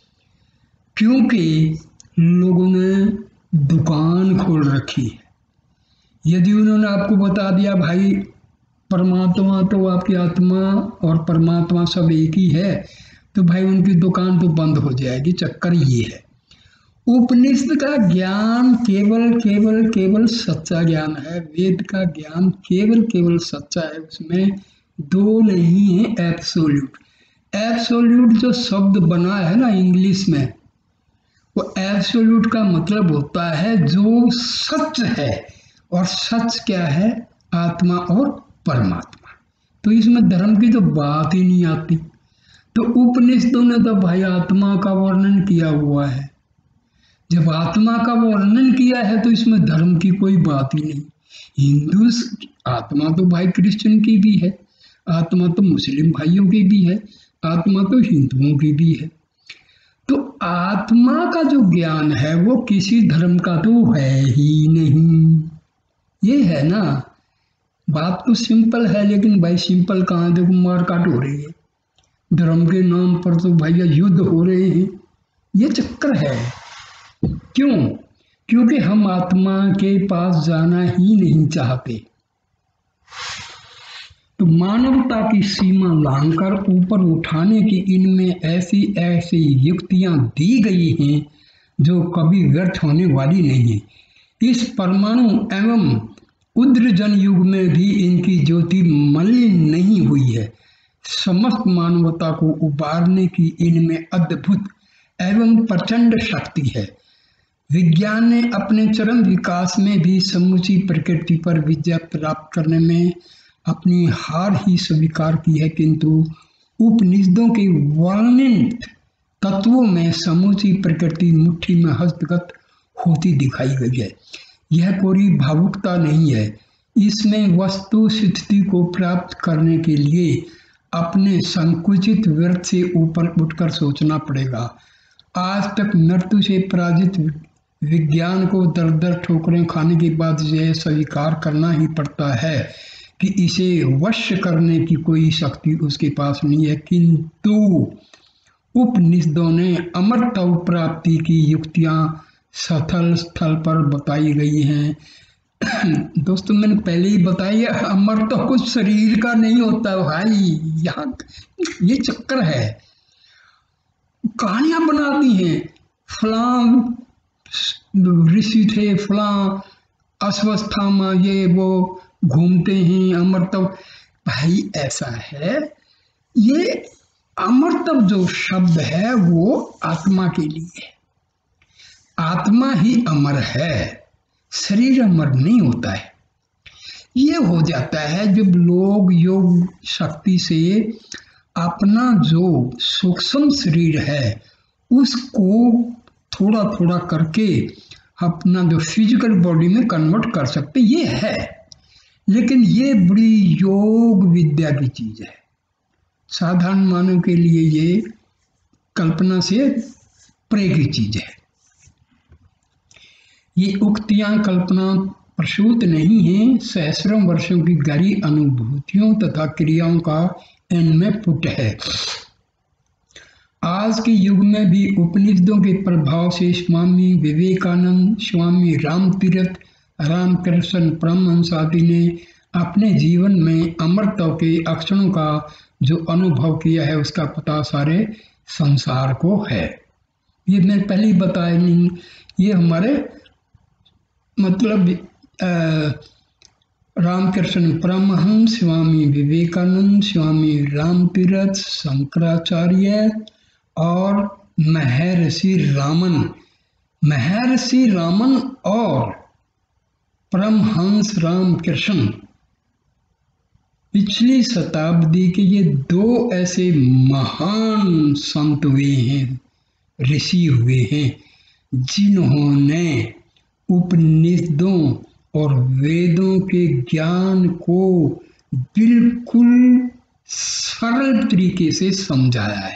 क्योंकि लोगों ने दुकान खोल रखी है। यदि उन्होंने आपको बता दिया भाई परमात्मा तो आपकी आत्मा और परमात्मा सब एक ही है, तो भाई उनकी दुकान तो बंद हो जाएगी। चक्कर ये है, उपनिषद का ज्ञान केवल केवल केवल सच्चा ज्ञान है। वेद का ज्ञान केवल केवल सच्चा है, उसमें दो नहीं है। एब्सोल्यूट, एब्सोल्यूट जो शब्द बना है ना इंग्लिश में, वो एब्सोल्यूट का मतलब होता है जो सच है। और सच क्या है? आत्मा और परमात्मा। तो इसमें धर्म की तो बात ही नहीं आती। तो उपनिषदों ने तो भाई आत्मा का वर्णन किया हुआ है। जब आत्मा का वर्णन किया है तो इसमें धर्म की कोई बात ही नहीं। हिंदू आत्मा तो भाई क्रिश्चियन की भी है, आत्मा तो मुस्लिम भाइयों की भी है, आत्मा तो हिंदुओं की भी है। तो आत्मा का जो ज्ञान है वो किसी धर्म का तो है ही नहीं। ये है ना, बात तो सिंपल है, लेकिन भाई सिंपल कहाँ, देखो मारकाट हो रही है, धर्म के नाम पर तो भैया युद्ध हो रहे हैं। ये चक्कर है। क्यों? क्योंकि हम आत्मा के पास जाना ही नहीं चाहते। तो मानवता की सीमा लांघकर ऊपर उठाने की इनमें ऐसी ऐसी युक्तियां दी गई हैं जो कभी व्यर्थ होने वाली नहीं है। इस परमाणु एवं उद्रजन युग में भी इनकी ज्योति मलिन नहीं हुई है। समस्त मानवता को उबारने की इनमें अद्भुत एवं प्रचंड शक्ति है। विज्ञान ने अपने चरम विकास में भी समूची प्रकृति पर विजय प्राप्त करने में अपनी हार ही स्वीकार की है, किंतु उपनिषदों के वर्णित तत्वों में समूची प्रकृति मुट्ठी में हस्तगत होती दिखाई गई है। यह कोई भावुकता नहीं है, इसमें वस्तु स्थिति को प्राप्त करने के लिए अपने संकुचित व्यर्थ से ऊपर उठकर सोचना पड़ेगा। आज तक मृत्यु से पराजित विज्ञान को दर दर ठोकरें खाने के बाद यह स्वीकार करना ही पड़ता है कि इसे वश करने की कोई शक्ति उसके पास नहीं है। किंतु उपनिषदों ने अमरत्व प्राप्ति की युक्तियां स्थल स्थल पर बताई गई हैं। दोस्तों, मैंने पहले ही बताया, अमरत्व कुछ शरीर का नहीं होता भाई। यहाँ ये चक्कर है, कहानियां बना दी हैं, फलां ऋषि थे, फलां अश्वस्थामा, ये वो घूमते हैं अमरत्व। भाई ऐसा है, ये अमरत्व जो शब्द है वो आत्मा के लिए है। आत्मा ही अमर है, शरीर अमर नहीं होता है। ये हो जाता है जब लोग योग शक्ति से अपना जो सूक्ष्म शरीर है उसको थोड़ा थोड़ा करके अपना जो फिजिकल बॉडी में कन्वर्ट कर सकते, ये है। लेकिन ये बड़ी योग विद्या की चीज है, साधारण मानव के लिए ये कल्पना से परे की चीज है। ये उक्तियां कल्पना प्रसूत नहीं है, सहस्रों वर्षों की गहरी अनुभूतियों तथा क्रियाओं का इनमें पुट है। आज के युग में भी उपनिषदों के प्रभाव से स्वामी विवेकानंद, स्वामी रामतीर्थ, रामकृष्ण परमहंस आदि ने अपने जीवन में अमृतत्व के अक्षरों का जो अनुभव किया है उसका पता सारे संसार को है। ये मैं पहले ही बताया नहीं, ये हमारे मतलब रामकृष्ण परमहंस, स्वामी विवेकानंद, स्वामी रामतीर्थ, शंकराचार्य और महर्षि रामन महर्षि रामन और परमहंस रामकृष्ण पिछली शताब्दी के ये दो ऐसे महान संत हुए हैं, ऋषि हुए हैं, जिन्होंने उपनिषदों और वेदों के ज्ञान को बिल्कुल सरल तरीके से समझाया है।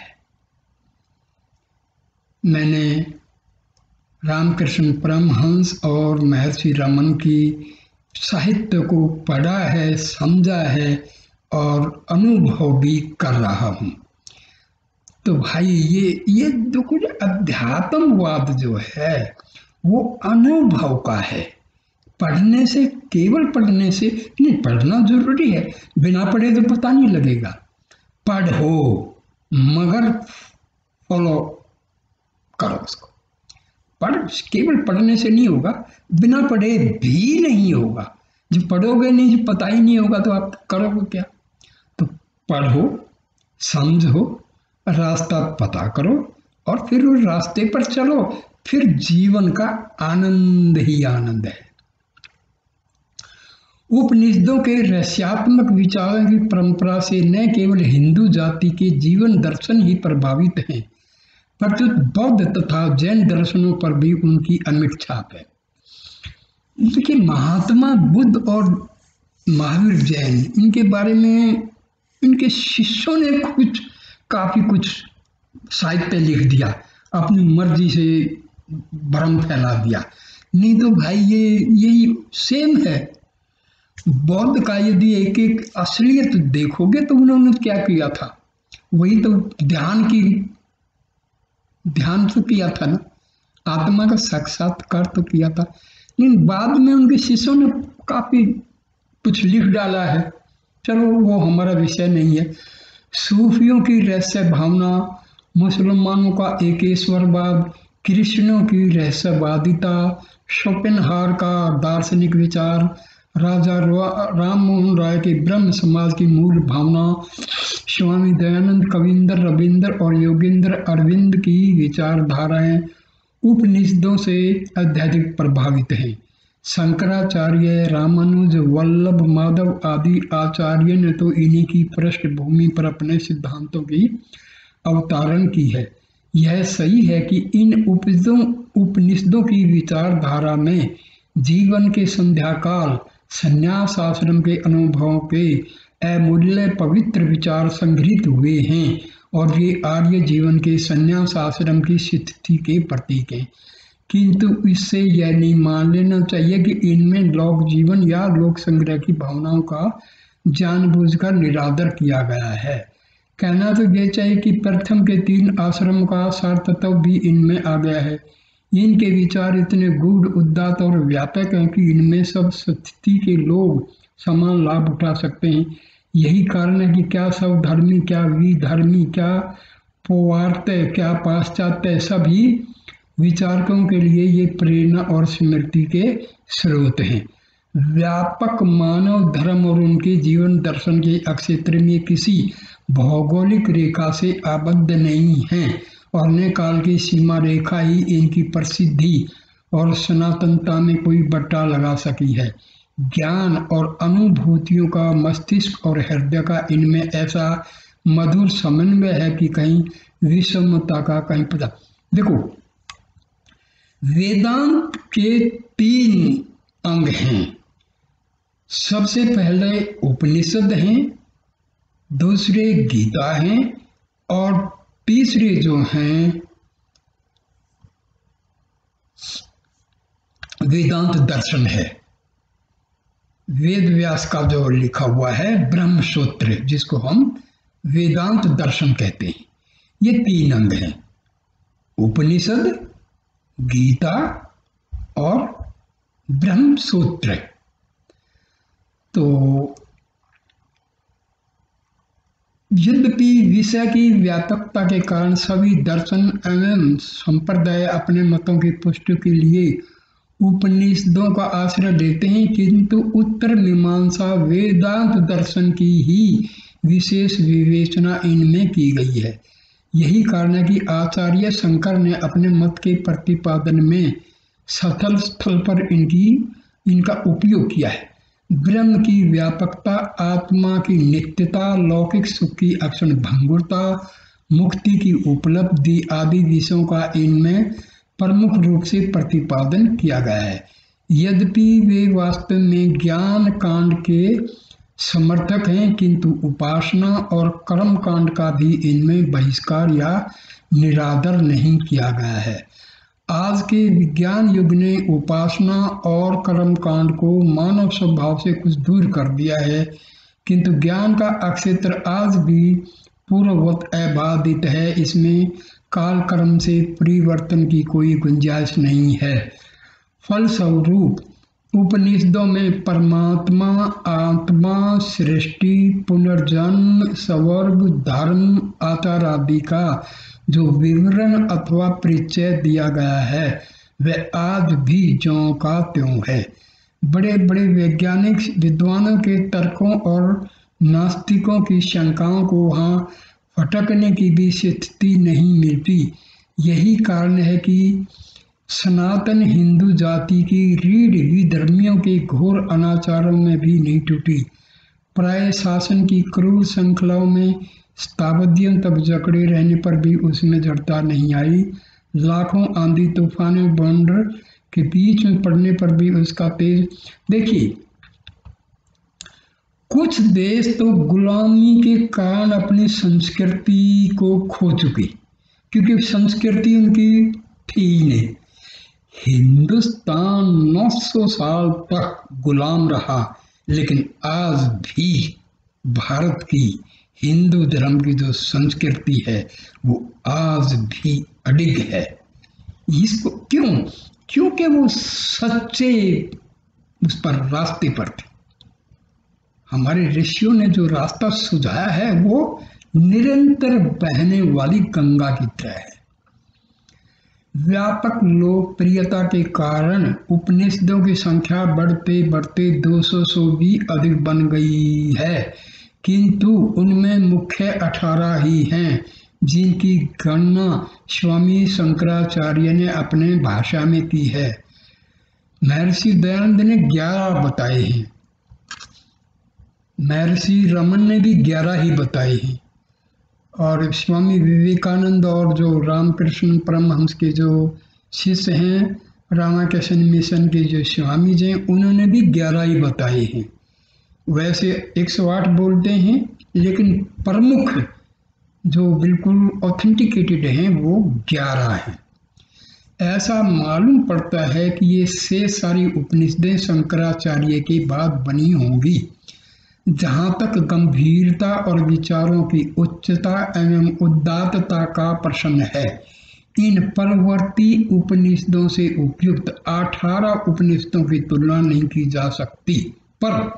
मैंने रामकृष्ण परमहंस और महर्षि रमन की साहित्य को पढ़ा है, समझा है और अनुभव भी कर रहा हूँ। तो भाई ये ये जो कुछ अध्यात्मवाद जो है वो अनुभव का है। पढ़ने से, केवल पढ़ने से नहीं, पढ़ना जरूरी है, बिना पढ़े तो पता नहीं लगेगा। पढ़ो मगर फॉलो करो उसको। पढ़ केवल पढ़ने से नहीं होगा, बिना पढ़े भी नहीं होगा। जब पढ़ोगे नहीं, जब पता ही नहीं होगा तो आप करोगे क्या? तो पढ़ो, समझो, रास्ता पता करो और फिर उस रास्ते पर चलो, फिर जीवन का आनंद ही आनंद है। उपनिषदों के रहस्यात्मक विचारों की परंपरा से न केवल हिंदू जाति के जीवन दर्शन ही प्रभावित हैं, परंतु बौद्ध तथा जैन दर्शनों पर भी उनकी अमिट छाप है। देखिए, महात्मा बुद्ध और महावीर जैन, इनके बारे में इनके शिष्यों ने कुछ काफी कुछ साहित्य लिख दिया, अपनी मर्जी से भ्रम फैला दिया। नहीं तो भाई ये यही सेम है। बौद्ध का यदि एक एक असलियत देखोगे तो उन्होंने क्या किया था, वही तो ध्यान की ध्यान तो किया था ना, आत्मा का साक्षात्कार तो किया था। लेकिन बाद में उनके शिष्यों ने काफी कुछ लिख डाला है, चलो वो हमारा विषय नहीं है। सूफियों की रहस्य भावना, मुसलमानों का एकेश्वरवाद, कृष्णों की रहस्यवादिता, शोपेनहावर का दार्शनिक विचार, राजा राम मोहन राय के ब्रह्म समाज की मूल भावना, स्वामी दयानंद, कविंदर रविंद्र और योगेंद्र अरविंद की विचारधाराएं उपनिषदों से अत्यधिक प्रभावित हैं। शंकराचार्य, रामानुज, वल्लभ माधव आदि आचार्य ने तो इन्हीं की पृष्ठभूमि पर अपने सिद्धांतों की अवतारण की है। यह सही है कि इन उपनिषदों उपनिषदों की विचारधारा में जीवन के संध्याकाल, संन्यास आश्रम के अनुभवों के अमूल्य पवित्र विचार संग्रहित हुए हैं और ये आर्य जीवन के संन्यास आश्रम की स्थिति के प्रतीक हैं। किंतु इससे यह नहीं मान लेना चाहिए कि इनमें लोक जीवन या लोक संग्रह की भावनाओं का जानबूझकर निरादर किया गया है। कहना तो ये चाहिए कि प्रथम के तीन आश्रमों का सार तत्व भी इनमें आ गया है। इनके विचार इतने गूढ़, उदात्त और व्यापक हैं कि इनमें सब स्थिति के लोग समान लाभ उठा सकते हैं। यही कारण है कि क्या सब धर्मी, क्या विधर्मी, क्या पौवार्त्य, क्या पाश्चात्य, सभी विचारकों के लिए ये प्रेरणा और स्मृति के स्रोत हैं। व्यापक मानव धर्म और उनके जीवन दर्शन के अक्षेत्र में किसी भौगोलिक रेखा से आबद्ध नहीं हैं और न काल की सीमा रेखा ही इनकी प्रसिद्धि और सनातनता में कोई बट्टा लगा सकी है। ज्ञान और अनुभूतियों का मस्तिष्क और हृदय का इनमें ऐसा मधुर समन्वय है कि कहीं विषमता का कहीं पता। देखो, वेदांत के तीन अंग हैं। सबसे पहले उपनिषद हैं, दूसरे गीता हैं और तीसरे जो हैं वेदांत दर्शन है। वेद व्यास का जो लिखा हुआ है ब्रह्म सूत्र, जिसको हम वेदांत दर्शन कहते हैं। ये तीन अंग हैं, उपनिषद, गीता और ब्रह्म सूत्र। तो यद्यपि विषय की व्यापकता के कारण सभी दर्शन एवं संप्रदाय अपने मतों की पुष्टि के लिए उपनिषदों का आश्रय लेते हैं, किंतु उत्तर मीमांसा वेदांत दर्शन की ही विशेष विवेचना इनमें की गई है। यही कारण है कि आचार्य शंकर ने अपने मत के प्रतिपादन में स्थल स्थल पर इनकी इनका उपयोग किया है। ब्रह्म की व्यापकता, आत्मा की नित्यता, लौकिक सुख की अक्षण भंगुरता, मुक्ति की उपलब्धि आदि विषयों का इनमें प्रमुख रूप से प्रतिपादन किया गया है। यद्यपि वे वास्तव में ज्ञान कांड के समर्थक हैं, किंतु उपासना और कर्म कांड का भी इनमें बहिष्कार या निरादर नहीं किया गया है। आज के विज्ञान युग ने उपासना और कर्म कांड को मानव स्वभाव से कुछ दूर कर दिया है, किंतु ज्ञान का अक्षेत्र आज भी पूर्ववत अबाधित है। इसमें काल कर्म से परिवर्तन की कोई गुंजाइश नहीं है। फलस्वरूप उपनिषदों में परमात्मा, आत्मा, सृष्टि, पुनर्जन्म, स्वर्ग, धर्म, आचार आदि का जो विवरण अथवा परिचय दिया गया है वह आज भी ज्यों का त्यों है। बड़े बड़े वैज्ञानिक विद्वानों के तर्कों और नास्तिकों की शंकाओं को वहाँ फटकने की भी स्थिति नहीं मिलती। यही कारण है कि सनातन हिंदू जाति की रीढ़ विधर्मियों के घोर अनाचारों में भी नहीं टूटी। प्राय शासन की क्रूर श्रृंखलाओं में शताब्दियों तक जकड़े रहने पर भी उसमें जड़ता नहीं आई। लाखों आंधी तूफानों बंडर के बीच में पड़ने पर भी उसका तेज। देखिए, कुछ देश तो गुलामी के कारण अपनी संस्कृति को खो चुके, क्योंकि संस्कृति उनकी थी ही नहीं। हिंदुस्तान नौ सौ साल तक गुलाम रहा, लेकिन आज भी भारत की हिंदू धर्म की जो संस्कृति है वो आज भी अडिग है। इसको क्यों? क्योंकि वो सच्चे उस पर रास्ते पर थे। हमारे ऋषियों ने जो रास्ता सुझाया है वो निरंतर बहने वाली गंगा की तरह है। व्यापक लोकप्रियता के कारण उपनिषदों की संख्या बढ़ते बढ़ते दो सौ से भी अधिक बन गई है, किंतु उनमें मुख्य अठारह ही हैं, जिनकी गणना स्वामी शंकराचार्य ने अपने भाषा में की है। महर्षि दयानंद ने ग्यारह बताए हैं, महर्षि रमन ने भी ग्यारह ही बताए हैं, और स्वामी विवेकानंद और जो रामकृष्ण परमहंस के जो शिष्य हैं, रामाकृष्ण मिशन के जो स्वामी जी हैं, उन्होंने भी ग्यारह ही बताए हैं। वैसे एक सौ आठ बोलते हैं, लेकिन प्रमुख जो बिल्कुल ऑथेंटिकेटेड हैं वो ग्यारह हैं। ऐसा मालूम पड़ता है कि ये से सारी उपनिषदें शंकराचार्य के बाद बनी होंगी। जहाँ तक गंभीरता और विचारों की उच्चता एवं उदात्तता का प्रश्न है, इन परवर्ती उपनिषदों से उपयुक्त अठारह उपनिषदों की तुलना नहीं की जा सकती, पर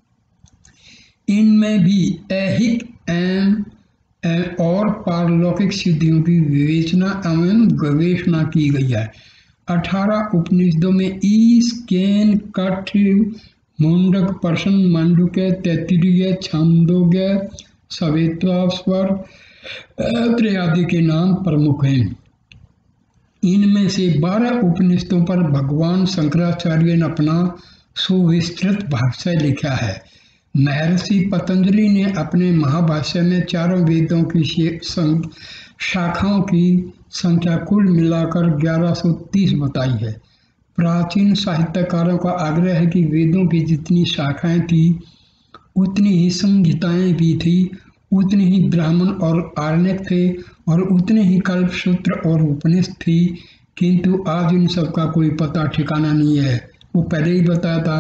इनमें भी ऐहिक एवं और पारलौकिक सिद्धियों की विवेचना एवं गवेषणा की गई है। अठारह उपनिषदों में ईश, केन, कठ, मुंडक, प्रश्न, मांडुक्य, तैत्तिरीय, छांदोग्य, सवेत्वास्वर आदि के नाम प्रमुख हैं। इनमें से बारह उपनिषदों पर भगवान शंकराचार्य ने अपना सुविस्तृत भाष्य लिखा है। महर्षि पतंजलि ने अपने महाभाष्य में चारों वेदों की शाखाओं की संख्या कुल मिलाकर ग्यारह सौ तीस बताई है। प्राचीन साहित्यकारों का आग्रह है कि वेदों की जितनी शाखाएं थी उतनी ही संहिताएं भी थी। उतने ही ब्राह्मण और आरण्यक थे और उतने ही कल्पसूत्र और उपनिषद थी, किंतु आज इन सब का कोई पता ठिकाना नहीं है। वो पहले ही बताया था,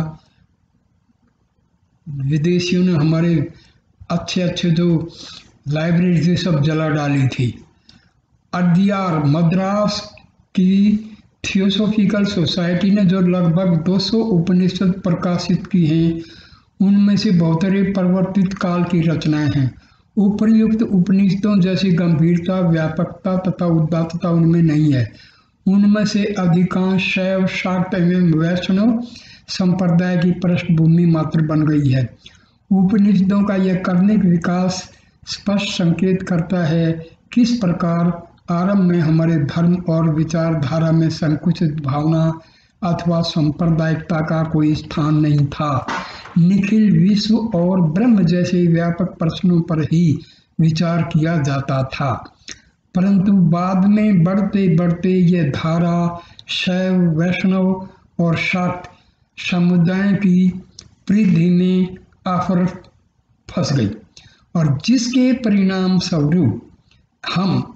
विदेशियों ने हमारे अच्छे अच्छे जो लाइब्रेरी थी सब जला डाली थी। अड्यार मद्रास की थियोसॉफिकल सोसाइटी ने जो लगभग दो सौ उपनिषद प्रकाशित की हैं, उनमें से बहुतरे परिवर्तित काल की रचनाएं हैं। उपर्युक्त उपनिषदों जैसी गंभीरता, व्यापकता तथा उदात्तता उनमें नहीं है। उनमें से अधिकांश शैव, शाक्त एवं वैष्णव संप्रदाय की पृष्ठभूमि मात्र बन गई है। उपनिषदों का यह कर्णिक विकास स्पष्ट संकेत करता है किस प्रकार आरंभ में हमारे धर्म और विचारधारा में संकुचित भावना अथवा सांप्रदायिकता का कोई स्थान नहीं था। निखिल विश्व और ब्रह्म जैसे व्यापक प्रश्नों पर ही विचार किया जाता था, परंतु बाद में बढ़ते बढ़ते यह धारा शैव, वैष्णव और शाक्त समुदाय की परिधि में आफर फंस गई और जिसके परिणाम स्वरूप हम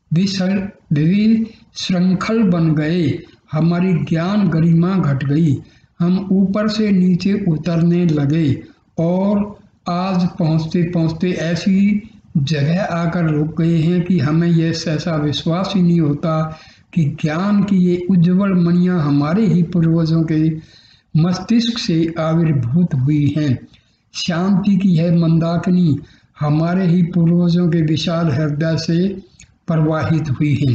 विशृंखल बन गए। हमारी ज्ञान गरिमा घट गई, हम ऊपर से नीचे उतरने लगे और आज पहुँचते पहुँचते ऐसी जगह आकर रुक गए हैं कि हमें यह सहसा विश्वास ही नहीं होता कि ज्ञान की ये उज्जवल मणियाँ हमारे ही पूर्वजों के मस्तिष्क से आविर्भूत हुई हैं। शांति की यह मंदाकिनी हमारे ही पूर्वजों के विशाल हृदय से प्रवाहित हुई है।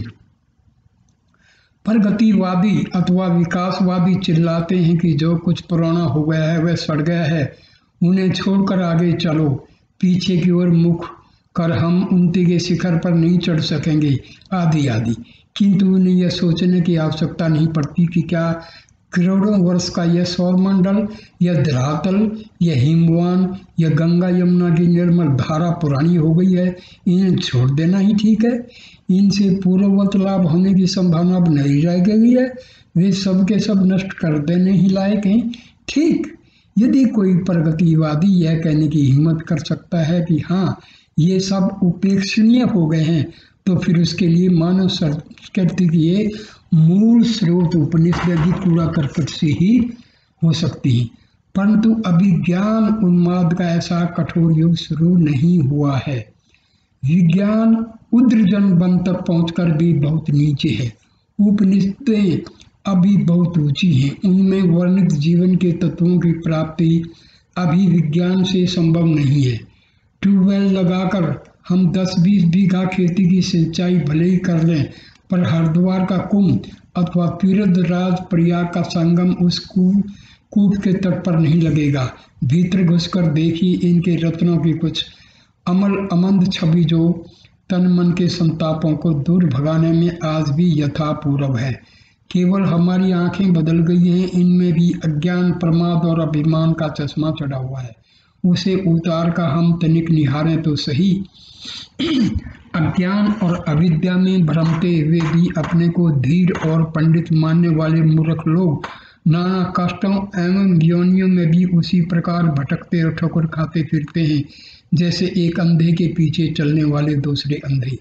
प्रगतिवादी अथवा विकासवादी चिल्लाते हैं कि जो कुछ पुराना हो गया है वह सड़ गया है, उन्हें छोड़कर आगे चलो, पीछे की ओर मुख कर हम उन्नति के शिखर पर नहीं चढ़ सकेंगे, आदि आदि। किंतु उन्हें यह सोचने की आवश्यकता नहीं पड़ती कि क्या करोड़ों वर्ष का यह सौरमंडल, यह धरातल, यह हिमवान, यह गंगा यमुना की निर्मल धारा पुरानी हो गई है, इन्हें छोड़ देना ही ठीक है। इनसे पूर्ववत लाभ होने की संभावना अब नहीं रह गई है, वे सब के सब नष्ट कर देने ही लायक हैं। ठीक, यदि कोई प्रगतिवादी यह कहने की हिम्मत कर सकता है कि हाँ ये सब उपेक्षणीय हो गए हैं, तो फिर उसके लिए मानव संस्कृति की ये मूल स्रोत उपनिषद भी कूड़ा करकट से ही हो सकती है। परंतु अभी ज्ञान उन्माद का ऐसा कठोर युग शुरू नहीं हुआ है। विज्ञान उद्रजन बन तक पहुंचकर भी बहुत नीचे है। उपनिषदें अभी बहुत ऊंची हैं, उनमें वर्णित जीवन के तत्वों की प्राप्ति अभी विज्ञान से संभव नहीं है। ट्यूबवेल लगाकर हम दस बीस बीघा खेती की सिंचाई भले ही कर लें, पर हरिद्वार का कुंभ अथवा तीर्थराज प्रयाग का संगम उस कूप कूप के तट पर नहीं लगेगा। भीतर घुसकर देखिए इनके रत्नों की कुछ अमल अमंद छवि जो तन मन के संतापों को दूर भगाने में आज भी यथापूर्व है। केवल हमारी आंखें बदल गई हैं, इनमें भी अज्ञान, प्रमाद और अभिमान का चश्मा चढ़ा हुआ है। उसे उतार का हम तनिक निहारें तो सही। अज्ञान और अविद्या में भ्रमते हुए भी अपने को धीर और पंडित मानने वाले मूर्ख लोग नाना कष्टों एवं योनियों में भी उसी प्रकार भटकते और ठोकर खाते फिरते हैं जैसे एक अंधे के पीछे चलने वाले दूसरे अंधे।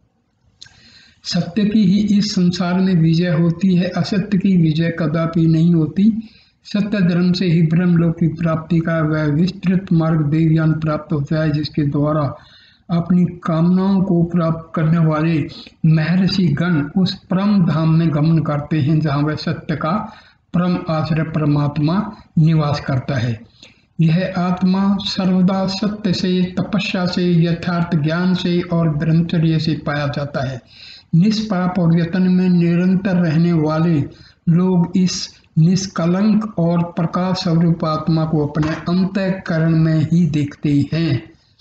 सत्य की ही इस संसार में विजय होती है, असत्य की विजय कदापि नहीं होती। सत्य धर्म से ही ब्रह्मलोक की प्राप्ति का वह विस्तृत मार्ग देवयान प्राप्त होता है, जिसके द्वारा अपनी कामनाओं को प्राप्त करने वाले महर्षि गण उस परम धाम में गमन करते हैं जहाँ वह सत्य का परम आश्रय परमात्मा निवास करता है। यह आत्मा सर्वदा सत्य से, तपस्या से, यथार्थ ज्ञान से और ब्रह्मचर्य से पाया जाता है। निष्पाप और यत्न में निरंतर रहने वाले लोग इस निष्कलंक और प्रकाश स्वरूप आत्मा को अपने अंतःकरण में ही देखते हैं।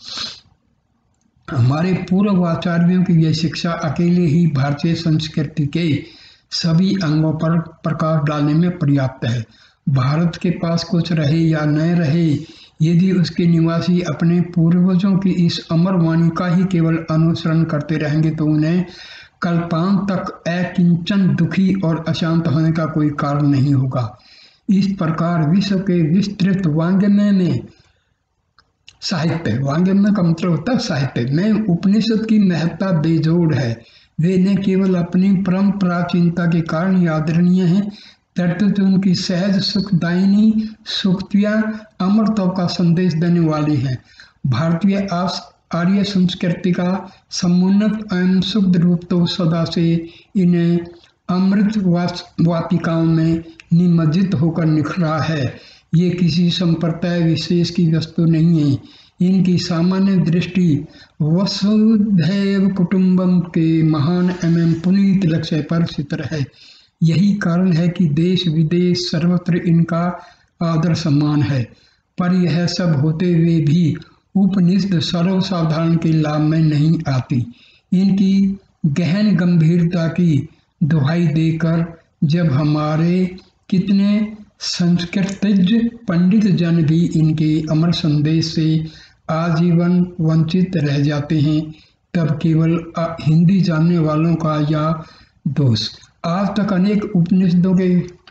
हमारे पूर्व आचार्यों की यह शिक्षा अकेले ही भारतीय संस्कृति के सभी अंगों पर प्रकाश डालने में पर्याप्त है। भारत के पास कुछ रहे या न रहे, यदि उसके निवासी अपने पूर्वजों की इस अमर वाणी का ही केवल अनुसरण करते रहेंगे तो उन्हें कल्पांत तक अकिंचन दुखी और अशांत होने का कोई कारण नहीं होगा। इस प्रकार विश्व के विस्तृत वांग्मय में साहित्य, वांग्मय का मतलब होता है साहित्य में उपनिषद की महत्ता बेजोड़ है। वे न केवल अपनी परम प्राचीनता के कारण ही आदरणीय हैं, तर्त उनकी सहज सुखदायिनी सूक्तियाँ अमरत्व का संदेश देने वाली हैं। भारतीय आर्य संस्कृति का समुन्नत एवं शुद्ध रूप तो सदा से इन्हें अमृत वाटिकाओं में निमज्जित होकर निखरा है। ये किसी संप्रदाय विशेष की वस्तु नहीं है। इनकी सामान्य दृष्टि वसुधैव कुटुंबम के महान एवं पुनीत लक्ष्य पर स्थित है। यही कारण है कि देश विदेश सर्वत्र इनका आदर सम्मान है। पर यह सब होते हुए भी उपनिषद सर्वसाधारण के लाभ में नहीं आती। इनकी गहन गंभीरता की दुहाई देकर जब हमारे कितने संस्कृतज्ञ पंडित जन भी इनके अमर संदेश से आजीवन वंचित रह जाते हैं, तब केवल हिंदी जानने वालों का या दोष। आज तक अनेक उपनिषदों के,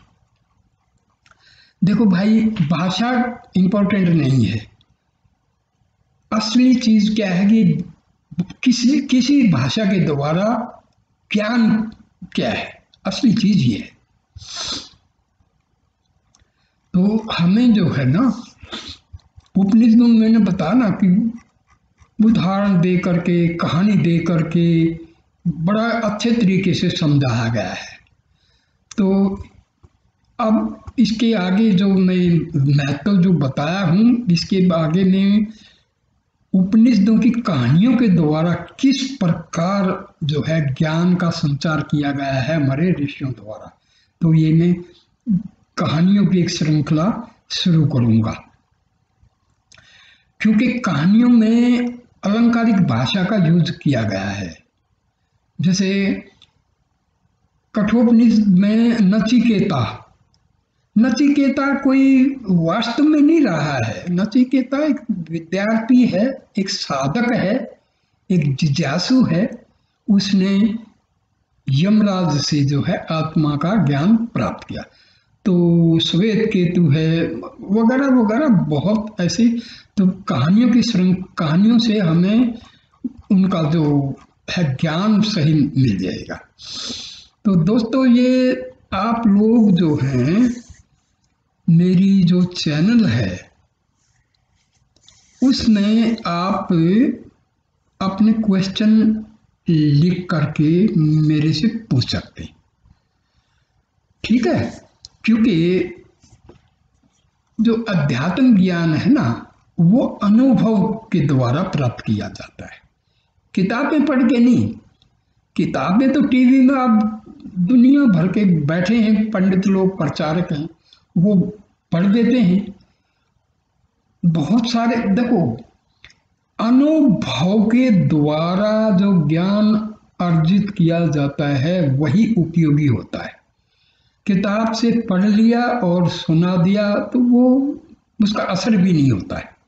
देखो भाई, भाषा इंपॉर्टेंट नहीं है। असली चीज क्या है कि किसी किसी भाषा के द्वारा ज्ञान क्या है, असली चीज ये है। तो हमें जो है ना उपनिषदों में मैंने बताया ना कि उदाहरण दे करके, कहानी दे करके बड़ा अच्छे तरीके से समझाया गया है। तो अब इसके आगे जो मैं महत्व तो जो बताया हूँ, इसके आगे में उपनिषदों की कहानियों के द्वारा किस प्रकार जो है ज्ञान का संचार किया गया है हमारे ऋषियों द्वारा, तो ये मैं कहानियों की एक श्रृंखला शुरू करूंगा। क्योंकि कहानियों में अलंकारिक भाषा का यूज किया गया है। जैसे कठोपनिषद में नचिकेता, नचिकेता कोई वास्तव में नहीं रहा है। नचिकेता एक विद्यार्थी है, एक साधक है, एक जिज्ञासु है। उसने यमराज से जो है आत्मा का ज्ञान प्राप्त किया। तो श्वेत केतु है वगैरह वगैरह बहुत ऐसी तो कहानियों की श्रृंखला, कहानियों से हमें उनका जो है ज्ञान सही मिल जाएगा। तो दोस्तों, ये आप लोग जो हैं, मेरी जो चैनल है उसमें आप अपने क्वेश्चन लिख करके मेरे से पूछ सकते हैं, ठीक है। क्योंकि जो अध्यात्म ज्ञान है ना, वो अनुभव के द्वारा प्राप्त किया जाता है, किताबें पढ़ के नहीं। किताबें तो टीवी में आप दुनिया भर के बैठे हैं पंडित लोग, प्रचारक हैं, वो पढ़ देते हैं बहुत सारे। देखो, अनुभव के द्वारा जो ज्ञान अर्जित किया जाता है वही उपयोगी होता है। किताब से पढ़ लिया और सुना दिया तो वो उसका असर भी नहीं होता है,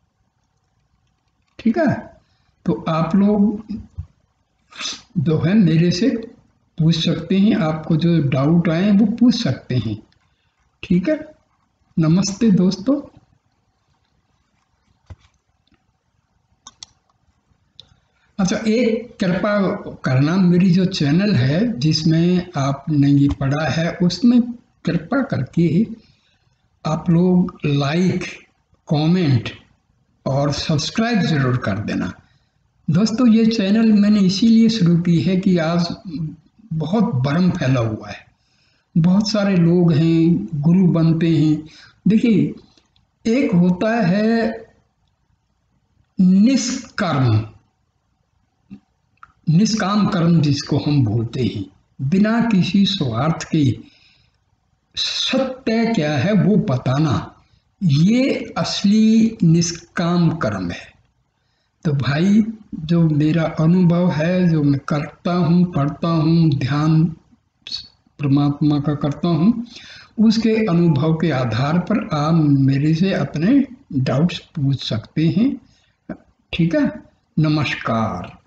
ठीक है। तो आप लोग जो है मेरे से पूछ सकते हैं, आपको जो डाउट आए वो पूछ सकते हैं, ठीक है। नमस्ते दोस्तों। अच्छा, एक कृपा करना, मेरी जो चैनल है जिसमें आपने ये पढ़ा है उसमें कृपा करके आप लोग लाइक, कमेंट और सब्सक्राइब ज़रूर कर देना। दोस्तों, ये चैनल मैंने इसीलिए शुरू की है कि आज बहुत भ्रम फैला हुआ है, बहुत सारे लोग हैं गुरु बनते हैं। देखिए, एक होता है निष्कर्म, निष्काम कर्म जिसको हम बोलते हैं, बिना किसी स्वार्थ के सत्य क्या है वो बताना, ये असली निष्काम कर्म है। तो भाई, जो मेरा अनुभव है, जो मैं करता हूँ, पढ़ता हूँ, ध्यान परमात्मा का करता हूँ, उसके अनुभव के आधार पर आप मेरे से अपने डाउट्स पूछ सकते हैं, ठीक है। नमस्कार।